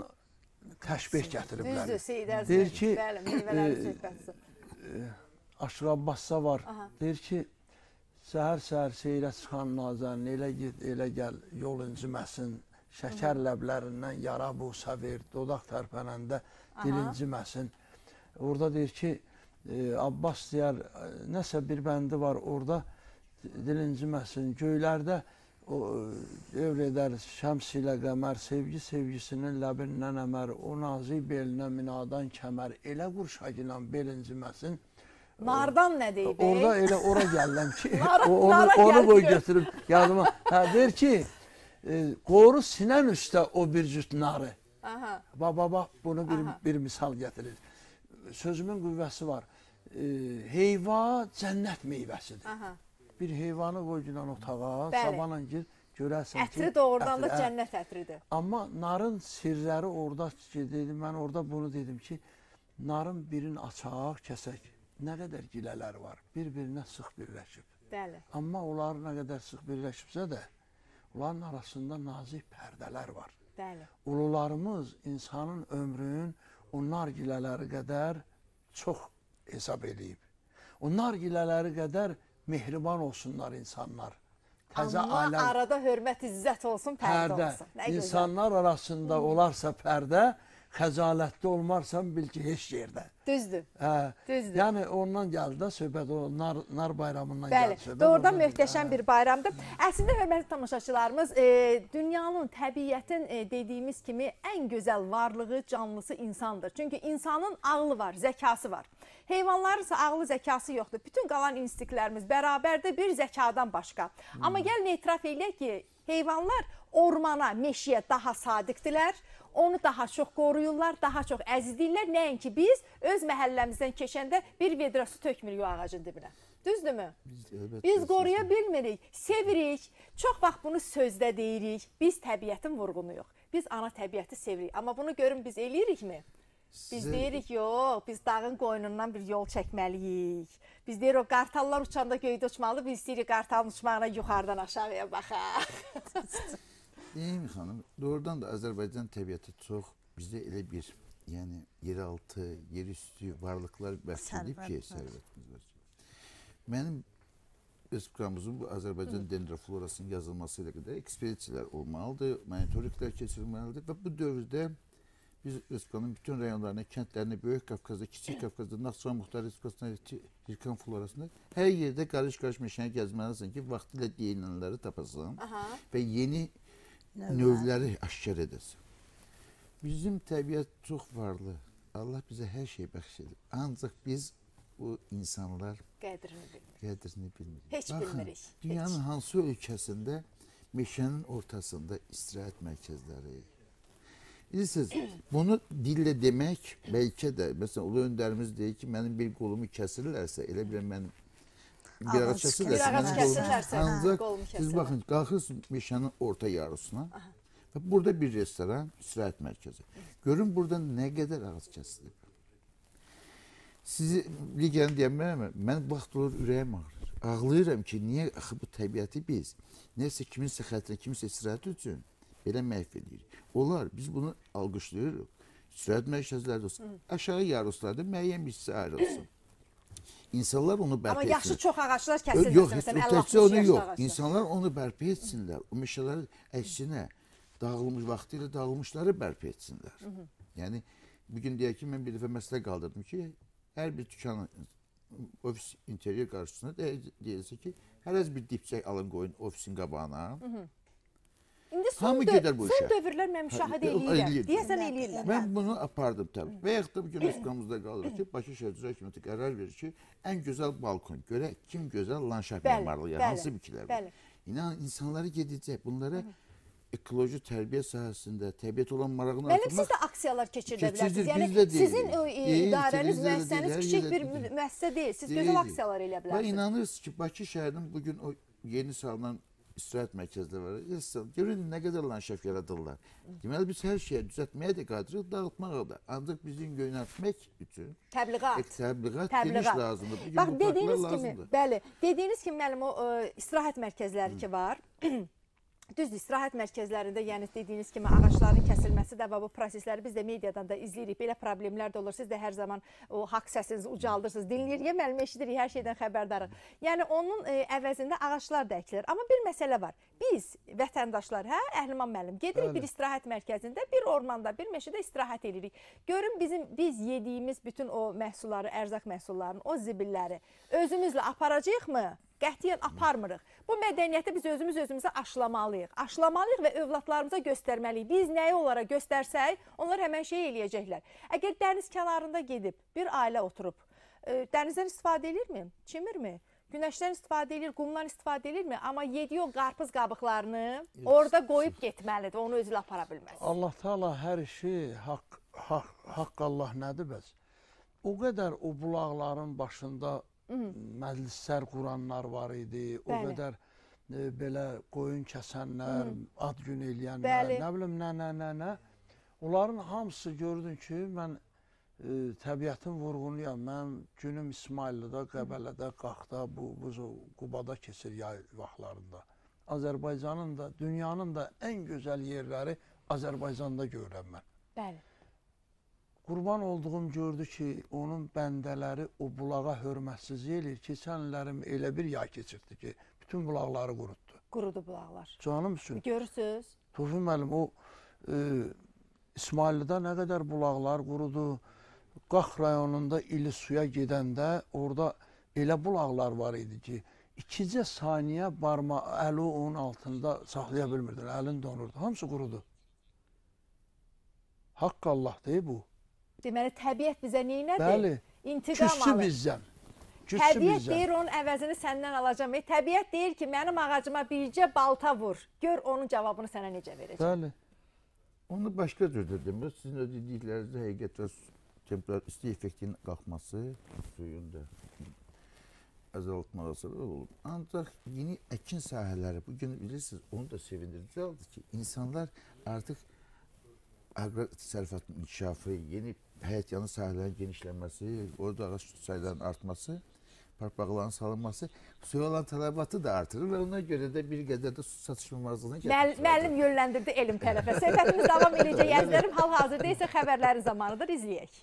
[SPEAKER 4] təşbih gətiriblər.
[SPEAKER 1] Düzdür, Seyid Ərzəli.
[SPEAKER 4] Deyir ki,
[SPEAKER 1] bəli, meyvələrin söhbəti.
[SPEAKER 4] E, Aşıq Abbasda var. Aha. Deyir ki, səhər-səhər seyrə çıxan nazən, elə git, elə gəl, yol inciməsin. Şəkər ləblərindən yara busa ver, dodaq tərpənəndə dil inciməsin. Orada deyir ki, e, Abbas deyər, nəsə bir bəndi var orada, dil inciməsin. Göylərdə o, evr edər şəms ilə qəmər, sevgi sevgisinin ləbindən əmər, o nazik belinə minadan kəmər, elə qurşagilə bel inciməsin.
[SPEAKER 1] Nardan nə deyib?
[SPEAKER 4] Orada elə ora gəldim ki, onu, onu qoy götürüb yadıma. Hə, deyir ki, e, qoru sinən üstə o bir cüt narı. Aha. Baba, bax, bunu bir, bir misal gətirir. Sözümün qüvvəsi var. E, heyva cənnət meyvəsidir. Aha. Bir heyvanı qoy günən otağa, sabahla gir, görərsən ki...
[SPEAKER 1] Ətri doğrudan da cənnət ətridir.
[SPEAKER 4] Amma narın sirləri orada ki, dedim, mən orada bunu dedim ki, narın birini açaq, kəsək. Nə qədər gilələr var, bir-birinə sıx birləşib. Bəli. Amma onlar nə qədər sıx birləşibsə də, onların arasında nazik pərdələr var. Bəli. Ulularımız insanın ömrünün o nargilələri qədər çox hesab edib. O nargilələri qədər mehriban olsunlar insanlar. Təzə
[SPEAKER 1] Amma aləm, arada hörmət, izzət olsun, pərdə, pərdə olsun. Nə
[SPEAKER 4] İnsanlar gözəl. Arasında olarsa pərdə, xəcalətli olmarsan, bil ki, heç yerdə.
[SPEAKER 1] Düzdür. Hə, Düzdür.
[SPEAKER 4] Yəni, ondan gəldi də söhbət, o nar, nar bayramından
[SPEAKER 1] Bəli,
[SPEAKER 4] gəldi söhbət.
[SPEAKER 1] Doğrudan möhtəşəm bir bayramdır. Əslində, hörmətli tamaşaçılarımız, e, dünyanın, təbiətin e, dediyimiz kimi ən gözəl varlığı, canlısı insandır. Çünki insanın ağlı var, zəkası var. Heyvanların isə ağlı zəkası yoxdur. Bütün qalan instinktlərimiz bərabərdir bir zəkadan başqa. Hmm. Amma gəlin etiraf eləyək ki, heyvanlar ormana, meşəyə daha sadiqdirlər. Onu daha çox qoruyurlar, daha çox əzizləyirlər. Nəinki biz öz məhəlləmizdən keçəndə bir vedra su tökmürük o ağacın dibinə. Düzdürmü? Biz, evet, biz qoruya bilmirik, sevirik. Çox vaxt bunu sözdə deyirik. Biz təbiətin vurğunuyuq. Biz ana təbiəti sevirik. Amma bunu görün biz eləyirikmi? Biz Sizə... deyirik, yox, biz dağın qoynundan bir yol çəkməliyik. Biz deyirik, o qartallar uçanda göydə uçmalı, biz deyirik, qartalın uçmağına yuxarıdan aşağıya baxaq.
[SPEAKER 2] Deyim xanım, doğrudan da Azərbaycan təbiəti çox bizdə elə bir, yəni yeraltı, yerüstü varlıqlar bəxş edib ki, sərvətimiz var. Mənim Respublikamızın bu Azərbaycan dendroflorasının yazılması ilə qədər ekspedisiyalar olmalıdır, monitoringlər keçirilməlidir və bu dövrdə biz Respublikanın bütün rayonlarına, kəndlərinə, Böyük Qafqazda, Kiçik Qafqazda, Naxçıvan Muxtar Respublikasında, Hirkan florasında hər yerdə qarış-qarış meşəni gəzməlisin ki, vaxtilə deyilənləri tapasan və yeni növləri aşkar edəsin. Bizim təbiət çox varlı. Allah bizə hər şey bəxş edib. Ancaq biz o insanlar
[SPEAKER 1] qədrini bilmirik.
[SPEAKER 2] Qədrini bilmirik.
[SPEAKER 1] Heç
[SPEAKER 2] Baxın,
[SPEAKER 1] bilmirik.
[SPEAKER 2] Dünyanın Heç. hansı ölkəsində meşənin ortasında istirahət mərkəzləri. Bilirsiniz, bunu dillə demək bəlkə də, məsələn, Ulu Öndərimiz deyir ki, mənim bir qolumu kəsirlərsə, elə bilən mənim bir ağac kəsirlərsə, mənim qolumu ancaq siz baxın, qalxırsınız meşənin orta yarısına və burada bir restoran, istirahət mərkəzi. Görün burada nə qədər ağac kəsilir. Sizi ligəni deyəmərəm, mən vaxt olur ürəyim ağrır. Ağlayıram ki, niyə axı bu təbiəti biz, nəsə kiminsə xətrinə, kiminsə istirahət üçün belə məhv edirik. Olar, biz bunu alqışlayırıq. Istirahət mərkəzlərdə olsun, aşağı yarıslarda müəyyən bir hissə ayrılsın. İnsanlar onu bərpa etsinlər.
[SPEAKER 1] Amma yaxşı çox ağaclar kəsilməsin.
[SPEAKER 2] Yox, təkcə onu yox. İnsanlar onu bərpa etsinlər. O meşələri əksinə dağılmış, vaxtı ilə dağılmışları bərpa etsinlər. Yəni, bugün deyək ki, mən bir dəfə məsələ qaldırdım ki, hər bir dükkanın ofis interior qarşısına deyilsə ki, hər az bir dipçək alın qoyun ofisin qabağına.
[SPEAKER 1] İndi son, dö son dövrlər mən müşahidə eləyirəm. Deyəsən eləyirlər.
[SPEAKER 2] Mən bunu apardım təbii. Və yaxud da bugün Respublikamızda qalır ki, Bakı Şəhər İcra Hakimiyyəti qərar verir ki, ən gözəl balkon. Görək kim gözəl landşaft memarlığı, hansı bitkilər var. İnan, insanları gedəcək. Bunlara ekoloji tərbiyə sahəsində təbiət olan marağını
[SPEAKER 1] artırmaq. Mənim siz də aksiyalar keçirdə bilərsiniz. Yəni sizin idarəniz, müəssisəniz kiçik bir müəssisə deyil. Siz gözəl aksiyalar elə bilərsiniz.
[SPEAKER 2] Və inanırsınız ki, Bakı şəhərinin bugün o yeni salınan istirahət mərkəzləri var. Görün nə qədər landşaft yaradırlar. Deməli biz hər şeyə düzəltməyə də qadırıq, dağıtmağa da. Ancaq bizim yönəltmək üçün
[SPEAKER 1] təbliğat,
[SPEAKER 2] təbliğat, geniş lazımdır. Bugün
[SPEAKER 1] bax, dediyiniz kimi, bəli, dediyiniz kimi mənim o istirahət mərkəzləri ki var. Düzdür, istirahət mərkəzlərində, yəni dediyiniz kimi ağacların kəsilməsi də və bu prosesləri biz də mediadan da izləyirik. Belə problemlər də olur. Siz də hər zaman o haqq səsinizi ucaldırsınız, dinləyirik, müəllim eşidirik, hər şeydən xəbərdarıq. Yəni onun e, əvəzində ağaclar da əkilir. Amma bir məsələ var. Biz vətəndaşlar, hə, Əhliman müəllim, gedirik bir istirahət mərkəzində, bir ormanda, bir meşədə istirahət edirik. Görün bizim biz yediyimiz bütün o məhsulları, ərzaq məhsullarını, o zibilləri özümüzlə aparacağıq-mı? Qətiyyən aparmırıq. Bu mədəniyyəti biz özümüz özümüzə aşlamalıyıq. Aşlamalıyıq və övladlarımıza göstərməliyik. Biz nəyi onlara göstərsək, onlar həmən şey eləyəcəklər. Əgər dəniz kənarında gedib, bir ailə oturub, e, dənizdən istifadə edirmi? Çimirmi? Günəşdən istifadə edir, qumdan istifadə edirmi? Amma yediyi o qarpız qabıqlarını orada qoyub getməlidir. Onu özülə apara bilməz.
[SPEAKER 4] Allah Teala hər işi haqq, haqq, haqq Allah nədir bəs? O qədər o bulaqların başında məclislər quranlar var idi, o Bəli. qədər e, belə qoyun kəsənlər, Hı. ad gün eləyənlər, Bəli. nə bilim, nə, nə, nə, nə. Onların hamısı gördün ki, mən e, təbiətin vurğunuyam. Mən günüm İsmaillidə, Qəbələdə, Qaxda, bu, bu Qubada keçir yay vaxtlarında. Azərbaycanın da, dünyanın da ən gözəl yerləri Azərbaycanda görürəm mən.
[SPEAKER 1] Bəli.
[SPEAKER 4] Qurban olduğum gördü ki, onun bəndələri o bulağa hörmətsizlik eləyir. Keçən illərim elə bir yay keçirdi ki, bütün bulaqları qurutdu.
[SPEAKER 1] Qurudu bulaqlar.
[SPEAKER 4] Canım üçün.
[SPEAKER 1] Görürsünüz.
[SPEAKER 4] Tofiq müəllim, o e, İsmaillidə nə qədər bulaqlar qurudu. Qax rayonunda İlisuya gedəndə orada elə bulaqlar var idi ki, ikicə saniyə barma, əli onun altında saxlaya bilmirdin, əlin donurdu. Hamısı qurudu. Haqq Allah deyib bu.
[SPEAKER 1] Deməli, təbiət bizə neynədir?
[SPEAKER 4] Bəli.
[SPEAKER 1] İntiqam
[SPEAKER 4] Küssü
[SPEAKER 1] alır.
[SPEAKER 4] bizdən. Küssü
[SPEAKER 1] Təbiət
[SPEAKER 4] bizdən.
[SPEAKER 1] deyir onun əvəzini səndən alacam. E, təbiət deyir ki, mənim ağacıma bircə balta vur. Gör onun cavabını sənə necə verəcək.
[SPEAKER 4] Bəli.
[SPEAKER 2] Onu başqa cür də demək. Sizin o dediklərinizdə həqiqətən temperatur isti effektinin qalxması suyun da azaltmağa səbəb olub. Ancaq yeni əkin sahələri bugün bilirsiniz, onu da sevindirici oldu ki, insanlar artıq aqrar təsərrüfatının inkişafı, yeni həyətyanı sahələrin genişlənməsi, orada ağac sayılarının artması, parpaqların salınması suya olan tələbatı da artırır və ona görə də bir qədər də su çatışmamazlığına gətirir.
[SPEAKER 1] Müəllim yönləndirdi elm tərəfə. Söhbətimiz davam edəcək. Əzizlərim, hal-hazırda isə xəbərlərin zamanıdır. İzləyək.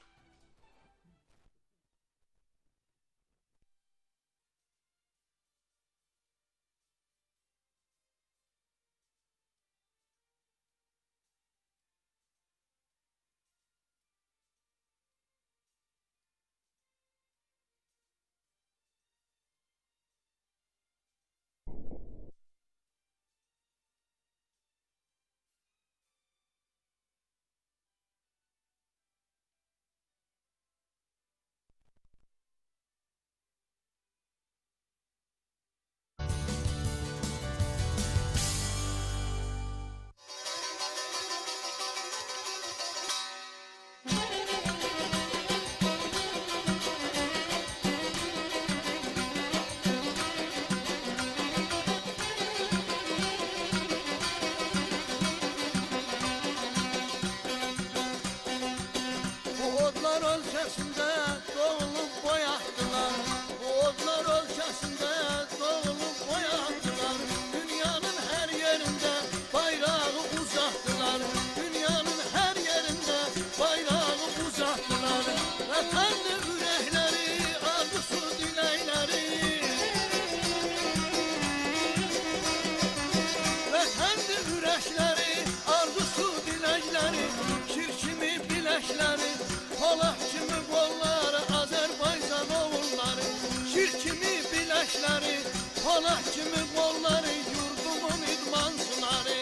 [SPEAKER 5] ölkəsində doğulub boyatdılar. Bu odlar ölkəsində doğulub boyatdılar. Dünyanın hər yerində bayrağı uzatdılar. Dünyanın hər yerində bayrağı uzatdılar. Vətənli ürəkləri, arzusu diləkləri. Vətənli ürəkləri, arzusu diləkləri. Şir kimi biləkləri, polaq kimi qolları, Azərbaycan oğulları. Şir kimi biləkləri, polaq kimi qolları, yurdumun idmansıları.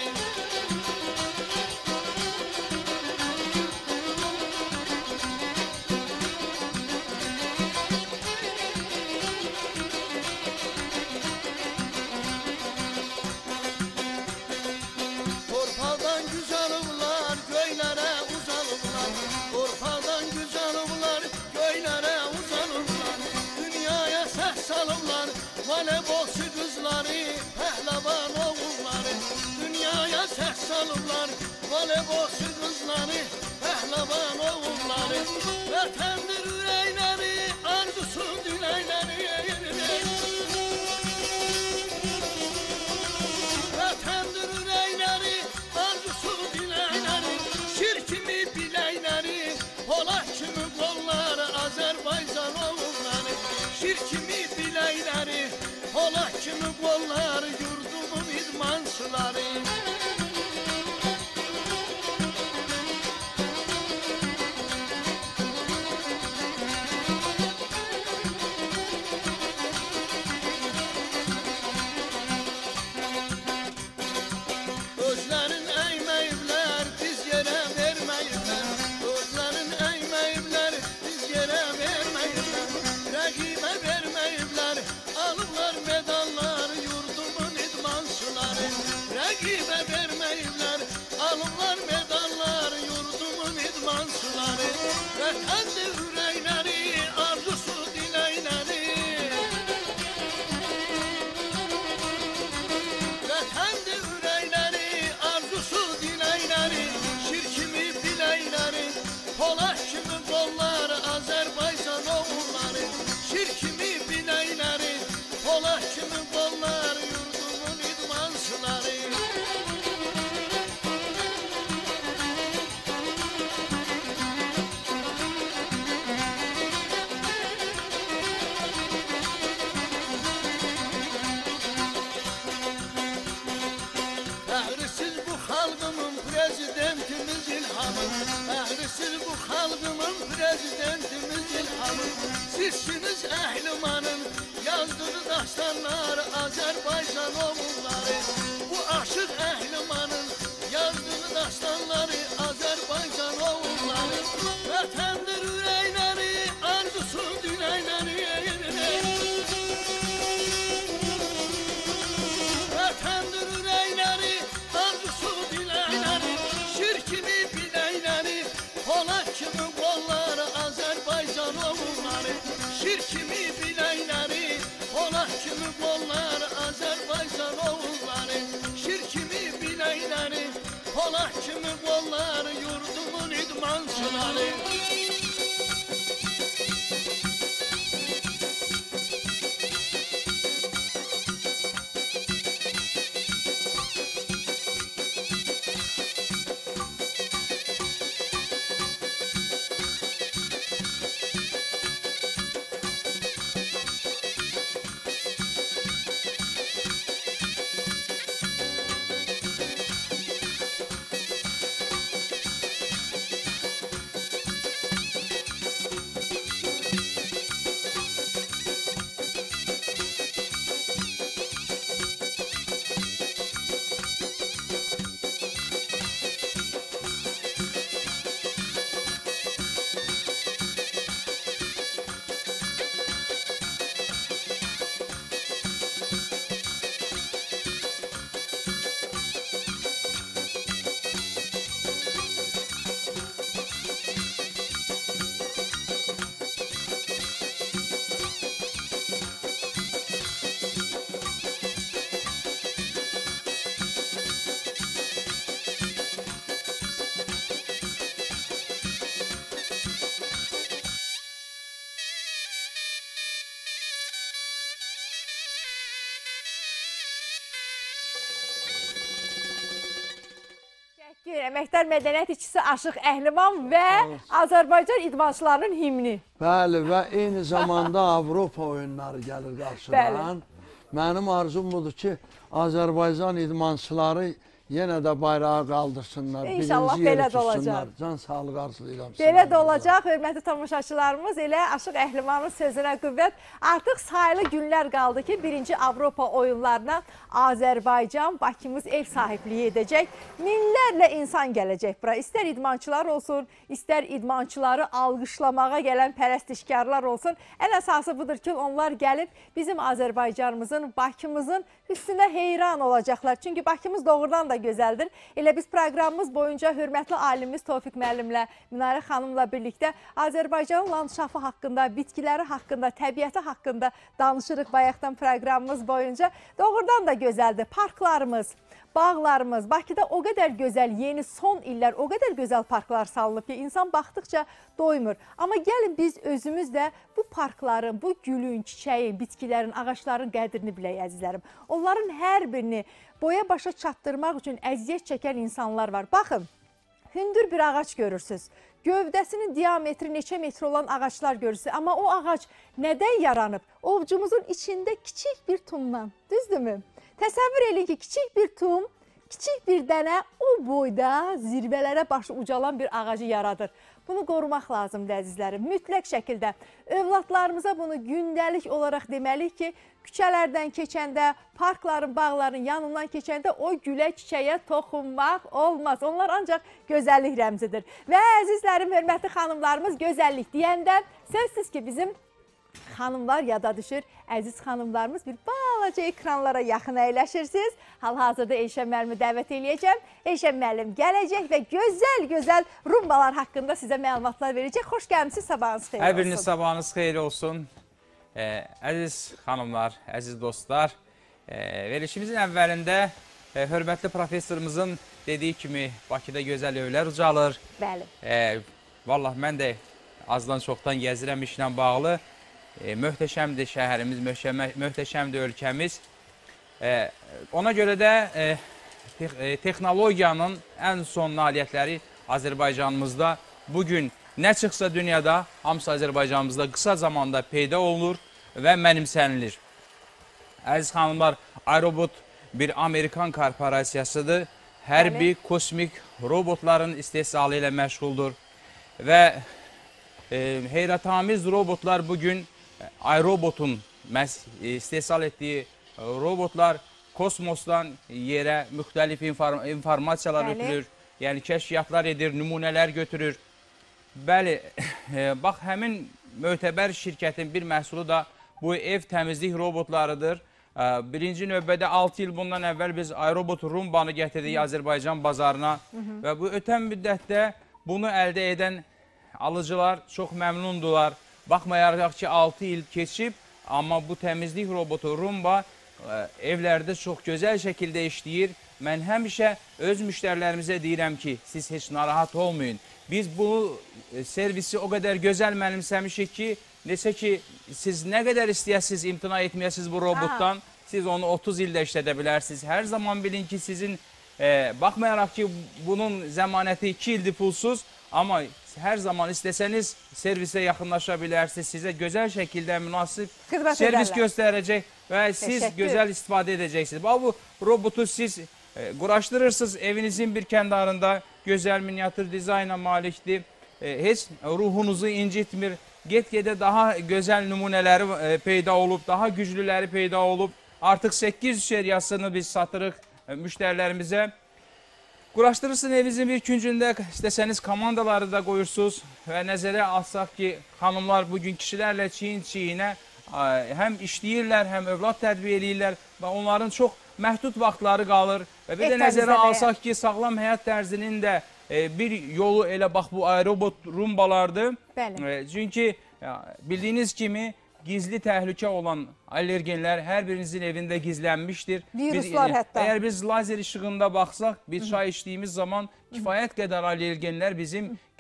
[SPEAKER 5] Torpaqdan güzəlimlər göylərə uzalıblar. Torpaqdan güzəlimlər göylərə uzalıblar. Dünyaya səs salıblar voleybolçu qızları, pəhləvan oğulları. Dünyaya səs salıblar voleybolçu qızları, pəhləvan oğulları. Vətəndir ürəkləri, arzusu diləkləri. Vətəndir ürəkləri, arzusu diləkləri. Şir kimi biləkləri, polaq kimi qolları, Azərbaycan oğulları. Şir kimi biləkləri, polaq kimi qolları, yurdumun idmansıları. Özlərin əyməyiblər, biz yerə verməyiblər. Özlərin əyməyiblər, biz yerə verməyiblər. Rəqibə verməyiblər, alıblar medalları, yurdumun idmansıları. Rəqibə verməyiblər, alıblar medalları, yurdumun idmansıları. Vətəndir ürəkləri, arzusu diləkləri. Vətəndir ürəkləri, arzusu diləkləri. Şir kimi biləkləri, polaq kimi qolları, Azərbaycan oğulları. Şir kimi biləkləri, polaq kimi qolları, yurdumun idmansıları. Əhrisiz bu xalqımın prezidentimiz İlhamı. Əhrisiz bu xalqımın prezidentimiz İlhamı. Sizsiniz əhlimanın yazdığı dastanlar, Azərbaycan oğulları. Bu aşıq əhlimanın yazdığı dastanları, Azərbaycan oğulları. Vətəndir ürəkləri, arzusu
[SPEAKER 1] əməkdar mədəniyyət işçisi Aşıq Əhliman və Azərbaycan idmançılarının himni.
[SPEAKER 4] Bəli, və eyni zamanda Avropa oyunları gəlir qarşıdan. Mənim arzum budur ki, Azərbaycan idmançıları yenə də bayrağı qaldırsınlar,
[SPEAKER 1] İnşallah
[SPEAKER 4] birinci
[SPEAKER 1] belə
[SPEAKER 4] yeri
[SPEAKER 1] də olacaq.
[SPEAKER 4] tutsunlar. Can sağlıq arzulayıram.
[SPEAKER 1] Belə də olacaq, hörmətli tamaşaçılarımız, elə Aşıq Əhlimanın sözünə qüvvət. Artıq sayılı günlər qaldı ki, birinci Avropa oyunlarına Azərbaycan, Bakımız ev sahibliyi edəcək. Minlərlə insan gələcək bura. İstər idmançılar olsun, istər idmançıları alqışlamağa gələn pərəstişkarlar olsun. Ən əsası budur ki, onlar gəlib bizim Azərbaycanımızın, Bakımızın üstünə heyran olacaqlar. Çünki Bakımız doğrudan da gözəldir. Elə biz proqramımız boyunca hörmətli alimimiz Tofiq müəllimlə, Minarə xanımla birlikdə Azərbaycanın landşafı haqqında, bitkiləri haqqında, təbiəti haqqında danışırıq bayaqdan proqramımız boyunca. Doğrudan da gözəldir. Parklarımız, bağlarımız, Bakıda o qədər gözəl, yeni son illər o qədər gözəl parklar salınıb ki, insan baxdıqca doymur. Amma gəlin biz özümüz də bu parkların, bu gülün, çiçəyin, bitkilərin, ağaçların qədrini bilək əzizlərim. Onların hər birini boya başa çatdırmaq üçün əziyyət çəkən insanlar var. Baxın, hündür bir ağac görürsünüz. Gövdəsinin diametri neçə metr olan ağaçlar görürsünüz. Amma o ağac nədən yaranıb? Ovcumuzun içində kiçik bir tumdan, düzdürmü? Təsəvvür edin ki, kiçik bir tum, kiçik bir dənə o boyda zirvələrə başı ucalan bir ağacı yaradır. Bunu qorumaq lazımdır əzizlərim, mütləq şəkildə. Övladlarımıza bunu gündəlik olaraq deməliyik ki, küçələrdən keçəndə, parkların, bağların yanından keçəndə o gülə çiçəyə toxunmaq olmaz. Onlar ancaq gözəllik rəmzidir. Və əzizlərim, hörmətli xanımlarımız, gözəllik deyəndə sözsüz ki, bizim xanımlar yada düşür. Əziz xanımlarımız bir balaca ekranlara yaxın əyləşirsiniz. Hal-hazırda Elşən müəllimi dəvət eləyəcəm. Elşən müəllim gələcək və gözəl-gözəl rumbalar haqqında sizə məlumatlar verəcək. Xoş gəlmişsiniz, sabahınız xeyir olsun.
[SPEAKER 8] Hər biriniz sabahınız xeyir olsun. Ee, əziz xanımlar, əziz dostlar, e, verilişimizin əvvəlində e, hörmətli professorumuzun dediyi kimi Bakıda gözəl evlər ucalır.
[SPEAKER 1] Bəli.
[SPEAKER 8] E, Vallahi mən də azdan çoxdan gəzirəm işlə bağlı. E, möhtəşəmdir şəhərimiz, möhtəşəmdir ölkəmiz. E, ona görə də e, te e, texnologiyanın ən son nailiyyətləri Azərbaycanımızda bugün nə çıxsa dünyada, hamısı Azərbaycanımızda qısa zamanda peyda olunur və mənimsənilir. Əziz xanımlar, iRobot bir Amerikan korporasiyasıdır. Hərbi kosmik robotların istehsalı ilə məşğuldur. Və e, heyrətamiz robotlar bugün iRobotun istehsal etdiyi robotlar kosmosdan yerə müxtəlif inform informasiyalar Bəli. ötürür, yəni kəşfiyyatlar edir, nümunələr götürür. Bəli, e, bax həmin mötəbər şirkətin bir məhsulu da bu ev təmizlik robotlarıdır. E, birinci növbədə altı il bundan əvvəl biz iRobot Rumbanı gətirdik Azərbaycan bazarına Hı -hı. və bu ötən müddətdə bunu əldə edən alıcılar çox məmnundular. Baxmayaraq ki, altı il keçib, amma bu təmizlik robotu Rumba e, evlərdə çox gözəl şəkildə işləyir. Mən həmişə öz müştərilərimizə deyirəm ki, siz heç narahat olmayın. Biz bu e, servisi o qədər gözəl mənimsəmişik ki, nesə ki, siz nə qədər istəyəsiniz, imtina etməyəsiniz bu robotdan, Aha. siz onu otuz ildə işlədə bilərsiniz. Hər zaman bilin ki, sizin, e, baxmayaraq ki, bunun zəmanəti iki ildir pulsuz, amma hər zaman istəsəniz servisə yaxınlaşa bilərsiniz. Sizə gözəl şəkildə münasib Xidmət servis edərlər. göstərəcək və siz Teşekkür. gözəl istifadə edəcəksiniz. Bu robotu siz e, quraşdırırsınız evinizin bir kəndarında, gözəl miniatür dizayna malikdir. E, heç ruhunuzu incitmir. Get-gedə daha gözəl nümunələri e, peyda olub, daha güclüləri peyda olub. Artıq səkkiz yüz seriyasını biz satırıq e, müştərilərimizə. Quraşdırırsınız evinizin bir küncündə, istəsəniz komandaları da qoyursunuz və nəzərə alsaq ki, xanımlar bugün kişilərlə çiyin-çiyinə həm işləyirlər, həm övlad tərbiyə eləyirlər və onların çox məhdud vaxtları qalır. Və bir də nəzərə alsaq ki, sağlam həyat tərzinin də bir yolu elə bax bu iRobot rumbalardır. Bəli. Çünki bildiyiniz kimi gizli təhlükə olan allergenlər hər birinizin evində gizlənmişdir.
[SPEAKER 1] Viruslar
[SPEAKER 8] bir,
[SPEAKER 1] hətta.
[SPEAKER 8] Əgər biz lazer işığında baxsaq, bir çay içdiyimiz zaman kifayət qədər allergenlər bizim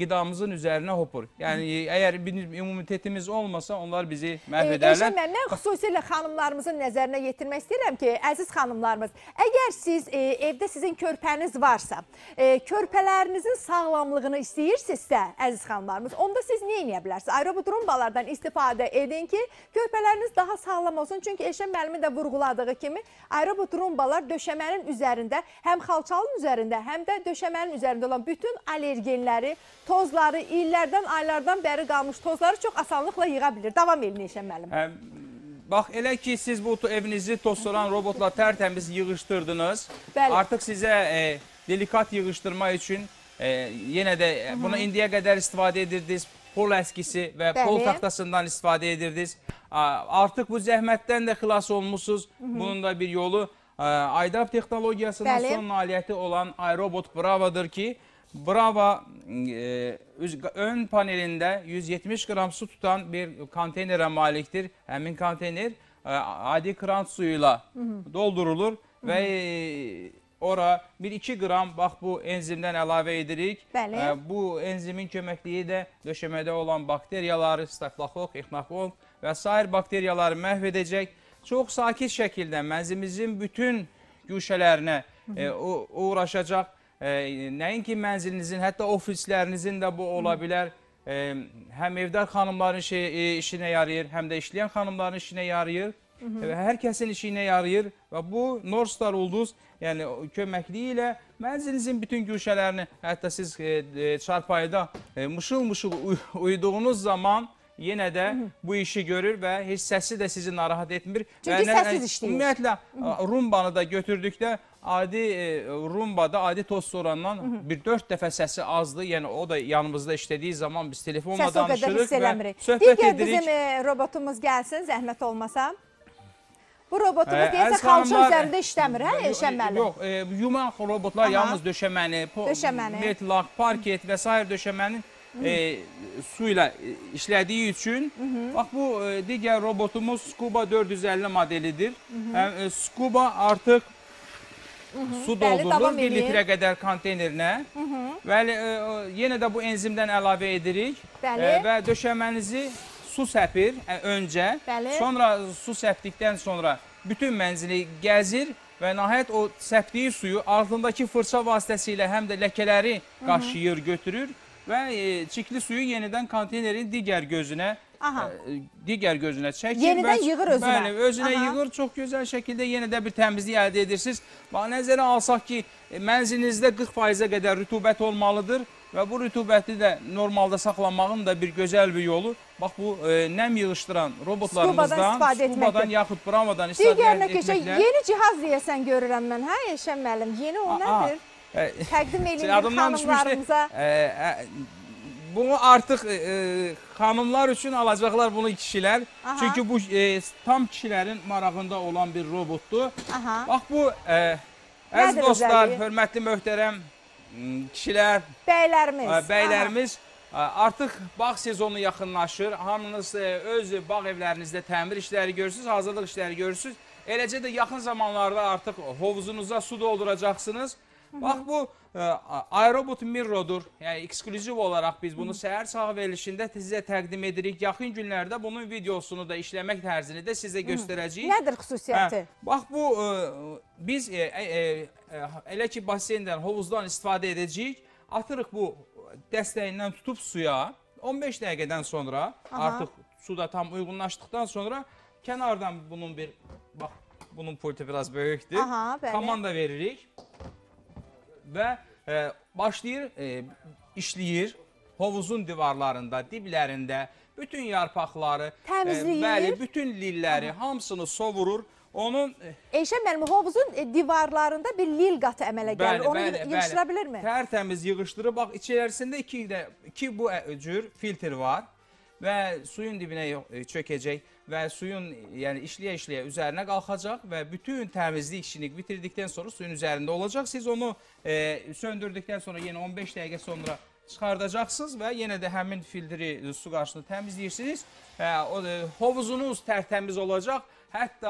[SPEAKER 8] qidamızın üzərinə hopur. Yəni əgər bir immunitetimiz olmasa onlar bizi məhv edərlər.
[SPEAKER 1] Mən xüsusilə xanımlarımızın nəzərinə yetirmək istəyirəm ki, əziz xanımlarımız, əgər siz e, evdə sizin körpəniz varsa, e, körpələrinizin sağlamlığını istəyirsinizsə, əziz xanımlarımız, onda siz nə edə bilərsiniz? Aerotrombalardan istifadə edin ki, körpələriniz daha sağlam olsun. Çünki Eşən müəllimin də vurğuladığı kimi, aerotrombalar döşəmənin üzərində, həm xalçalın üzərində, həm də döşəmənin üzərində olan bütün allergenləri, tozları, illərdən, aylardan bəri qalmış tozları çox asanlıqla yığa bilir. Davam edin Eşən müəllim.
[SPEAKER 8] Hə, bax, elə ki, siz bu evinizi tozsoran robotla tərtəmiz yığışdırdınız. Bəli. Artıq sizə e, delikat yığışdırma üçün e, yenə də e, buna indiyə qədər istifadə edirdiniz. Pol əskisi və Bəli. Pol taxtasından istifadə edirdiniz. Artıq bu zəhmətdən də xilas olmuşsunuz. Hı -hı. Bunun da bir yolu Aydap texnologiyasının Bəli. Son nailiyyəti olan iRobot Bravo'dur ki, Bravo e, ön panelində yüz yetmiş qram su tutan bir konteynerə malikdir. Həmin konteyner e, adi kran suyuyla Hı -hı. doldurulur Hı -hı. və e, ora bir iki qram bax bu enzimdən əlavə edirik. E, bu enzimin köməkliyi də döşəmədə olan bakteriyaları, stafilokok, echinokok və sair bakteriyaları məhv edəcək. Çox sakit şəkildə mənzilimizin bütün güşələrinə e, uğraşacaq. E, nəinki mənzilinizin, hətta ofislərinizin də bu ola bilər. E, həm evdar xanımların şey, e, işinə yarayır, həm də işləyən xanımların işinə yarayır. Hı -hı. Və hər kəsin işinə yarayır. Və bu Norstar Ulduz yəni, köməkliyi ilə mənzilinizin bütün güşələrini, hətta siz e, çarpayıda e, mışıl-mışıl uy uyuduğunuz zaman yenə də Hı -hı. bu işi görür və heç səsi də sizi narahat etmir.
[SPEAKER 1] Çünki və səssiz işləyir.
[SPEAKER 8] Ümumiyyətlə, rumbanı da götürdükdə adi e, rumbada, adi toz sorandan Hı -hı. bir dörd dəfə səsi azdır. Yəni o da yanımızda işlədiyi zaman biz telefonla
[SPEAKER 1] Səs
[SPEAKER 8] danışırıq və söhbət
[SPEAKER 1] Digər
[SPEAKER 8] edirik.
[SPEAKER 1] bizim e, robotumuz gəlsin, zəhmət olmasa. Bu robotumuz e, deyəsə xalça üzərində işləmir, hə Eşən müəllim?
[SPEAKER 8] Yox, e, yumaq robotlar Aha. yalnız döşəməni, döşəməni. metlaq, parket və s. döşəmənin E, su ilə işlədiyi üçün Hı -hı. bax bu e, digər robotumuz Scuba dörd yüz əlli modelidir. Hı -hı. E, Scuba artıq Hı -hı. su doldurulur bir litrə qədər konteynerinə. Hı -hı. Və e, yenə də bu enzimdən əlavə edirik e, və döşəmənizi su səpir e, öncə. Bəli. Sonra su səpdikdən sonra bütün mənzili gəzir və nəhayət o səpdiyi suyu altındakı fırça vasitəsilə həm də ləkələri qaşıyır, götürür. Və e, çikli suyu yenidən konteynerin digər gözünə e, digər gözünə çəkir.
[SPEAKER 1] Yenidən və, yığır özünə.
[SPEAKER 8] Bəli, özünə Aha. yığır. Çox gözəl şəkildə yenə də bir təmizlik əldə edirsiniz. Bax, nəzərə alsaq ki, e, mənzilinizdə qırx faiz qədər rütubət olmalıdır və bu rütubəti də normalda saxlamağın da bir gözəl bir yolu. Bax, bu e, nəm yığışdıran robotlarımızdan, Scubadan yaxud Bravo'dan istifadə etməklə.
[SPEAKER 1] Yeni cihaz deyəsən görürəm mən, hə Eşən müəllim? Yeni o nədir? Təqdim edin xanımlarımıza.
[SPEAKER 8] E, e, bunu artıq e, xanımlar üçün alacaqlar bunu kişilər. Aha. Çünki bu e, tam kişilərin marağında olan bir robotdur. Aha. Bax bu, e, əziz dostlar, özelliği? Hörmətli möhtərəm kişilər,
[SPEAKER 1] bəylərimiz,
[SPEAKER 8] e, bəylərimiz artıq bağ sezonu yaxınlaşır. Hamınız e, öz bağ evlərinizdə təmir işləri görürsünüz, hazırlıq işləri görürsünüz. Eləcə də yaxın zamanlarda artıq hovuzunuza su dolduracaqsınız. Bax bu iRobot Mirro'dur. Yəni eksklüziv olaraq biz bunu səhər sağ verilişində sizə təqdim edirik. Yaxın günlərdə bunun videosunu da işləmək tərzini də sizə göstərəcəyik.
[SPEAKER 1] Nədir xüsusiyyəti?
[SPEAKER 8] Hə, bax bu biz e, e, e, elə ki baseyndən, hovuzdan istifadə edəcəyik. Atırıq bu dəstəyindən tutub suya. on beş dəqiqədən sonra Aha. artıq suda tam uyğunlaşdıqdan sonra kənardan bunun bir bax bunun pultu biraz böyükdür. Aha, komanda veririk. Və e, başlayır, e, işləyir hovuzun divarlarında, diblərində, bütün yarpaqları,
[SPEAKER 1] təmizləyir.
[SPEAKER 8] E, bəli, bütün lilləri, Aha. hamısını sovurur. Onun
[SPEAKER 1] Eşən müəllim, hovuzun e, divarlarında bir lil qatı əmələ gəlir. Bəli, Onu bəli, yığışdıra bilirmi?
[SPEAKER 8] Tərtəmiz yığışdırıb, bax içərisində iki, də, iki bu cür filtr var və suyun dibinə çökəcək və suyun yəni işləyə-işləyə üzərinə qalxacaq və bütün təmizlik işini bitirdikdən sonra suyun üzərində olacaq. Siz onu e, söndürdükdən sonra yenə on beş dəqiqə sonra çıxardacaqsınız və yenə də həmin filtri su qarşısında təmizləyirsiniz. E, o, e, hovuzunuz tərtəmiz olacaq. Hətta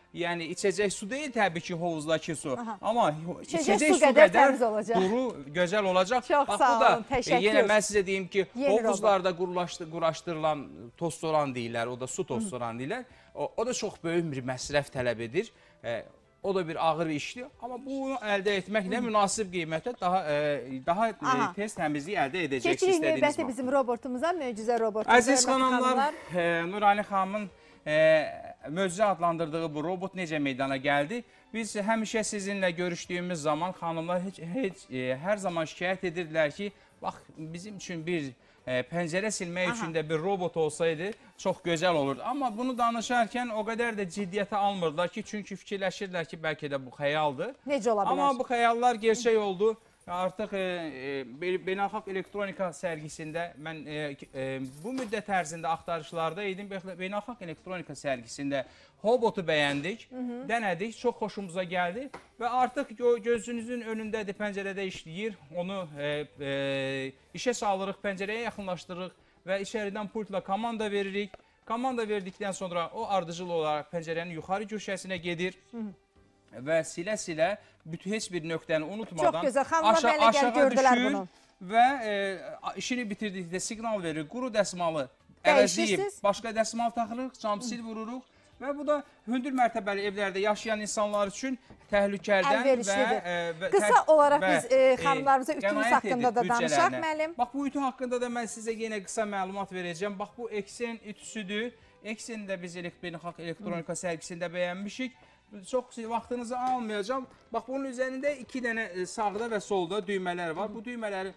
[SPEAKER 8] yəni içəcək su deyil təbii ki, hovuzdakı su.
[SPEAKER 1] Aha.
[SPEAKER 8] Amma
[SPEAKER 1] İçəcək
[SPEAKER 8] içəcək
[SPEAKER 1] su
[SPEAKER 8] su
[SPEAKER 1] qədər
[SPEAKER 8] qədər
[SPEAKER 1] təmiz olacaq.
[SPEAKER 8] duru, gözəl olacaq.
[SPEAKER 1] Çox
[SPEAKER 8] Bax,
[SPEAKER 1] sağ
[SPEAKER 8] bu da,
[SPEAKER 1] olun, təşəkkür.
[SPEAKER 8] Yenə mən sizə deyim ki,
[SPEAKER 1] Yeni
[SPEAKER 8] hovuzlarda quraşdır, quraşdırılan tostoran deyirlər, o da su tostoran deyirlər. O, o da çox böyük bir məsrəf tələb edir. E, o da bir ağır işdir. Amma bunu əldə etməklə münasib qiymətə daha e, daha e, tez təmizlik əldə edəcəksiniz
[SPEAKER 1] Keçirik
[SPEAKER 8] istədiyiniz
[SPEAKER 1] növbəti
[SPEAKER 8] zaman.
[SPEAKER 1] bizim robotumuza, möcüzə robotumuz.
[SPEAKER 8] Əziz xanımlar, e, Nurani xanımın e, möcüzə adlandırdığı bu robot necə meydana gəldi? Biz həmişə sizinlə görüşdüyümüz zaman xanımlar heç, heç e, hər zaman şikayət edirdilər ki, bax bizim üçün bir e, pəncərə silmək üçün də bir robot olsaydı çox gözəl olurdu. Amma bunu danışarkən o qədər də ciddiyyətə almırlar ki, çünki fikirləşirlər ki, bəlkə də bu xəyaldır.
[SPEAKER 1] Necə ola bilər?
[SPEAKER 8] Amma bu xəyallar gerçək oldu. Artıq e, e, Beynəlxalq Elektronika sərgisində mən e, e, bu müddət ərzində axtarışlarda idim. Beynəlxalq Elektronika sərgisində robotu bəyəndik, Hı -hı. dənədik, çox xoşumuza gəldi və artıq gö gözünüzün önündədir, pəncərədə işləyir. Onu e, e, işə salırıq, pəncərəyə yaxınlaşdırırıq və içəridən pultla komanda veririk. Komanda verdikdən sonra o ardıcıl olaraq pəncərənin yuxarı köşəsinə gedir. Hı -hı. Və silə-silə bütün heç bir nöqtəni unutmadan
[SPEAKER 1] Çox gözəl, xanımlar
[SPEAKER 8] aşağı,
[SPEAKER 1] belə gəl gördülər
[SPEAKER 8] düşür
[SPEAKER 1] bunu.
[SPEAKER 8] və e, işini bitirdikdə siqnal verir. Quru dəsmalı əvəzləyib başqa dəsmal taxırıq, camsil vururuq və bu da hündür mərtəbəli evlərdə yaşayan insanlar üçün təhlükədən və, e, və
[SPEAKER 1] qısa olaraq
[SPEAKER 8] və,
[SPEAKER 1] biz e, xanımlarımıza ütümüz haqqında da danışaq müəllim.
[SPEAKER 8] Bax bu ütü haqqında da mən sizə yenə qısa məlumat verəcəm. Bax bu Eksen ütüsüdür. Ekseni də biz Beynəlxalq Elektronika sərgisində bəyənmişik. Çox vaxtınızı almayacağım. Bax bunun üzərində iki dənə sağda və solda düymələr var. Bu düymələri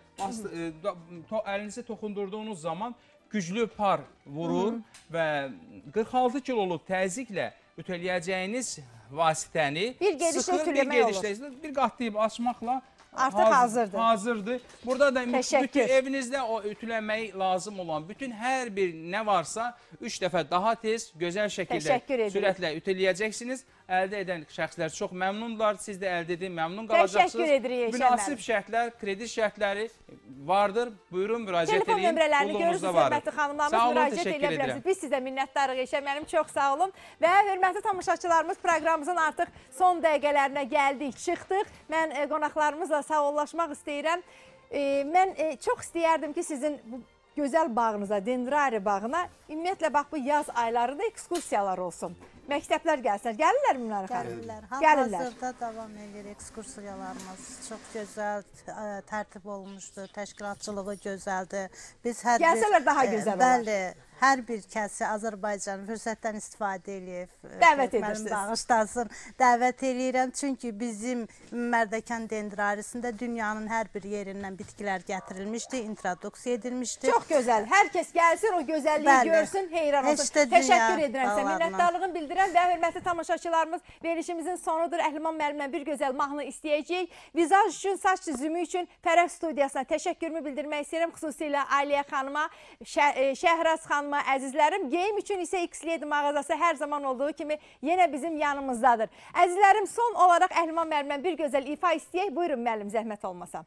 [SPEAKER 8] əlinizi toxundurduğunuz zaman güclü par vurur və qırx altı kiloluq təzyiqlə ütüləyəcəyiniz vasitəni
[SPEAKER 1] bir gedişlə ütüləmək olur.
[SPEAKER 8] Bir qatlayıb açmaqla
[SPEAKER 1] artıq hazırdır.
[SPEAKER 8] Hazırdır. Burada da bütün evinizdə o ütülənməyi lazım olan bütün hər bir nə varsa üç dəfə daha tez, gözəl şəkildə sürətlə ütüləyəcəksiniz. Əldə edən şəxslər çox məmnunlar. Siz də əldə edin, məmnun qalacaqsınız.
[SPEAKER 1] Təşəkkür edirik.
[SPEAKER 8] Münasib şərtlər, kredit şərtləri vardır. Buyurun, müraciət edin.
[SPEAKER 1] Telefon nömrələrini görürsünüz, hörmətli xanımlarımız, müraciət edə bilərsiniz. Biz sizə minnətdarıq Eşə müəllim, çox sağ olun. Və hörmətli tamaşaçılarımız, proqramımızın artıq son dəqiqələrinə gəldik, çıxdıq. Mən qonaqlarımızla sağollaşmaq istəyirəm. Mən çox istəyərdim ki, sizin bu gözəl bağınıza, Dendrari bağına, ümumiyyətlə bax bu yaz aylarında ekskursiyalar olsun. Məktəblər gəlsinlər. Gəlirlər mi Nurani xanım?
[SPEAKER 3] Gəlirlər. Hal-hazırda davam edir ekskursiyalarımız. Çox gözəl tərtib olmuşdur. Təşkilatçılığı gözəldir. Biz hər
[SPEAKER 1] Gəlsələr daha gözəl olar.
[SPEAKER 3] Bəli. Hər bir kəsi Azərbaycan fürsətdən istifadə edib.
[SPEAKER 1] Dəvət edirsiniz.
[SPEAKER 3] Bağışlasın. Dəvət edirəm. Çünki bizim Mərdəkan Dendrarisində dünyanın hər bir yerindən bitkilər gətirilmişdi, introduksiya edilmişdi.
[SPEAKER 1] Çox gözəl. Hər kəs gəlsin, o gözəlliyi görsün, heyran olsun. Təşəkkür edirəm sizə. Minnətdarlığımı bildirəm və hörmətli tamaşaçılarımız, verilişimizin sonudur. Əhliman müəllimlə bir gözəl mahnı istəyəcəyik. Vizaj üçün, saç çizimi üçün Fərəh studiyasına təşəkkürümü bildirmək istəyirəm. Xüsusilə Aliyə xanıma, Şəhraz xanıma, əzizlərim. Geyim üçün isə X-Lady mağazası hər zaman olduğu kimi yenə bizim yanımızdadır. Əzizlərim, son olaraq Əhliman müəllimlə bir gözəl ifa istəyək. Buyurun müəllim, zəhmət olmasa.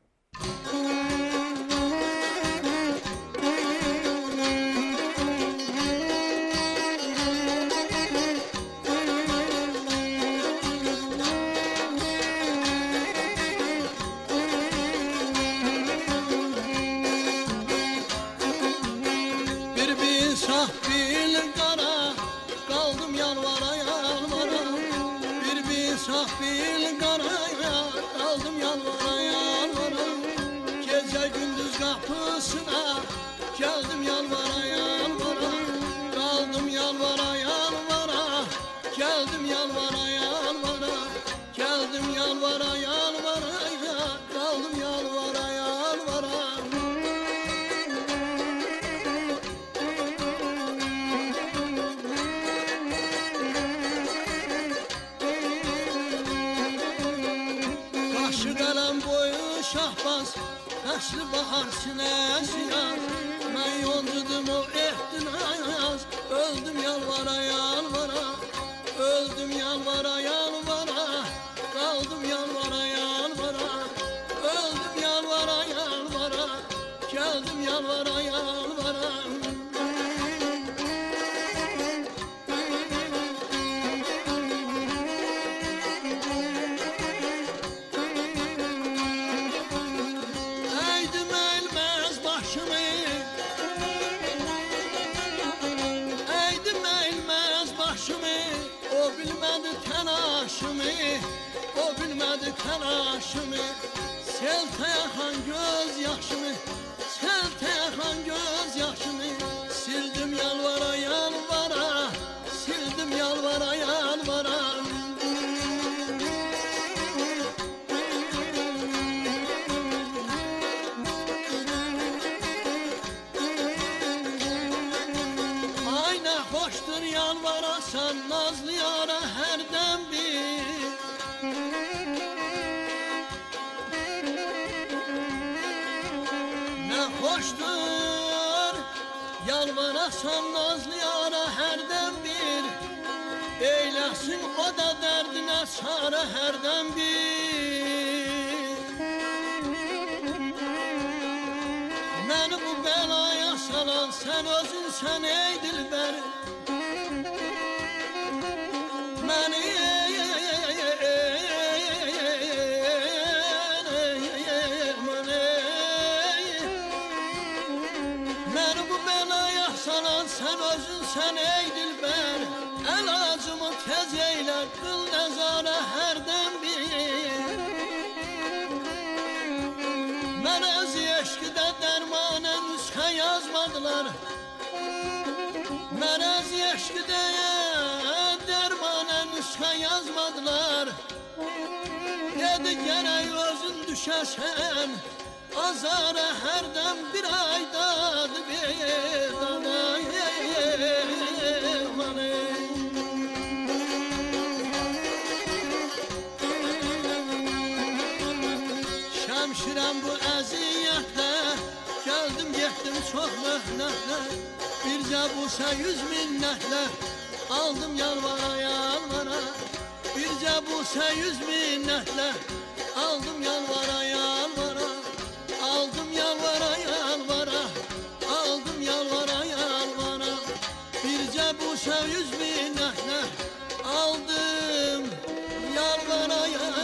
[SPEAKER 5] Yaşlı bahar sinəsiyaz, mən yoncudum o ehtinaz, öldüm yalvara yalvara, öldüm yalvara yalvara, qaldım yalvara yalvara, öldüm yalvara yalvara, gəldim yalvara yalvara. yaşımı, o bilmədi təlaşımı. Sel təyaxan göz yaşımı, sel təyaxan göz yaşımı. Sildim yalvara yalvara, sildim yalvara yalvara. Ay ne hoştur yalvarasan nazlı yara herden bir. Ne hoştur yalvarasan nazlı yara herden bir. Eylesin o da derdine çare herden bir. Beni bu belaya salan sen özün sen ey dilber. Beni Beni bu belaya salan sen özün sen ey dilber. El acımı tez eyle kıl nezare herden bir. Merezi eşkide dermane nüshe yazmadılar. Merezi eşkide dermane nüshe yazmadılar. Dedi gerek özün düşesen azara herden bir aydadı bir danay. Şemşirem bu eziyetle, geldim gittim çok mehnetle. Birce bulsa yüz minnetle, aldım yalvara yalvara. Birce bulsa yüz minnetle, aldım yalvara yalvara. Aldım yalvara yalvara, aldım yalvara yalvara. Birce bulsa yüz minnetle, aldım yalvara yalvara.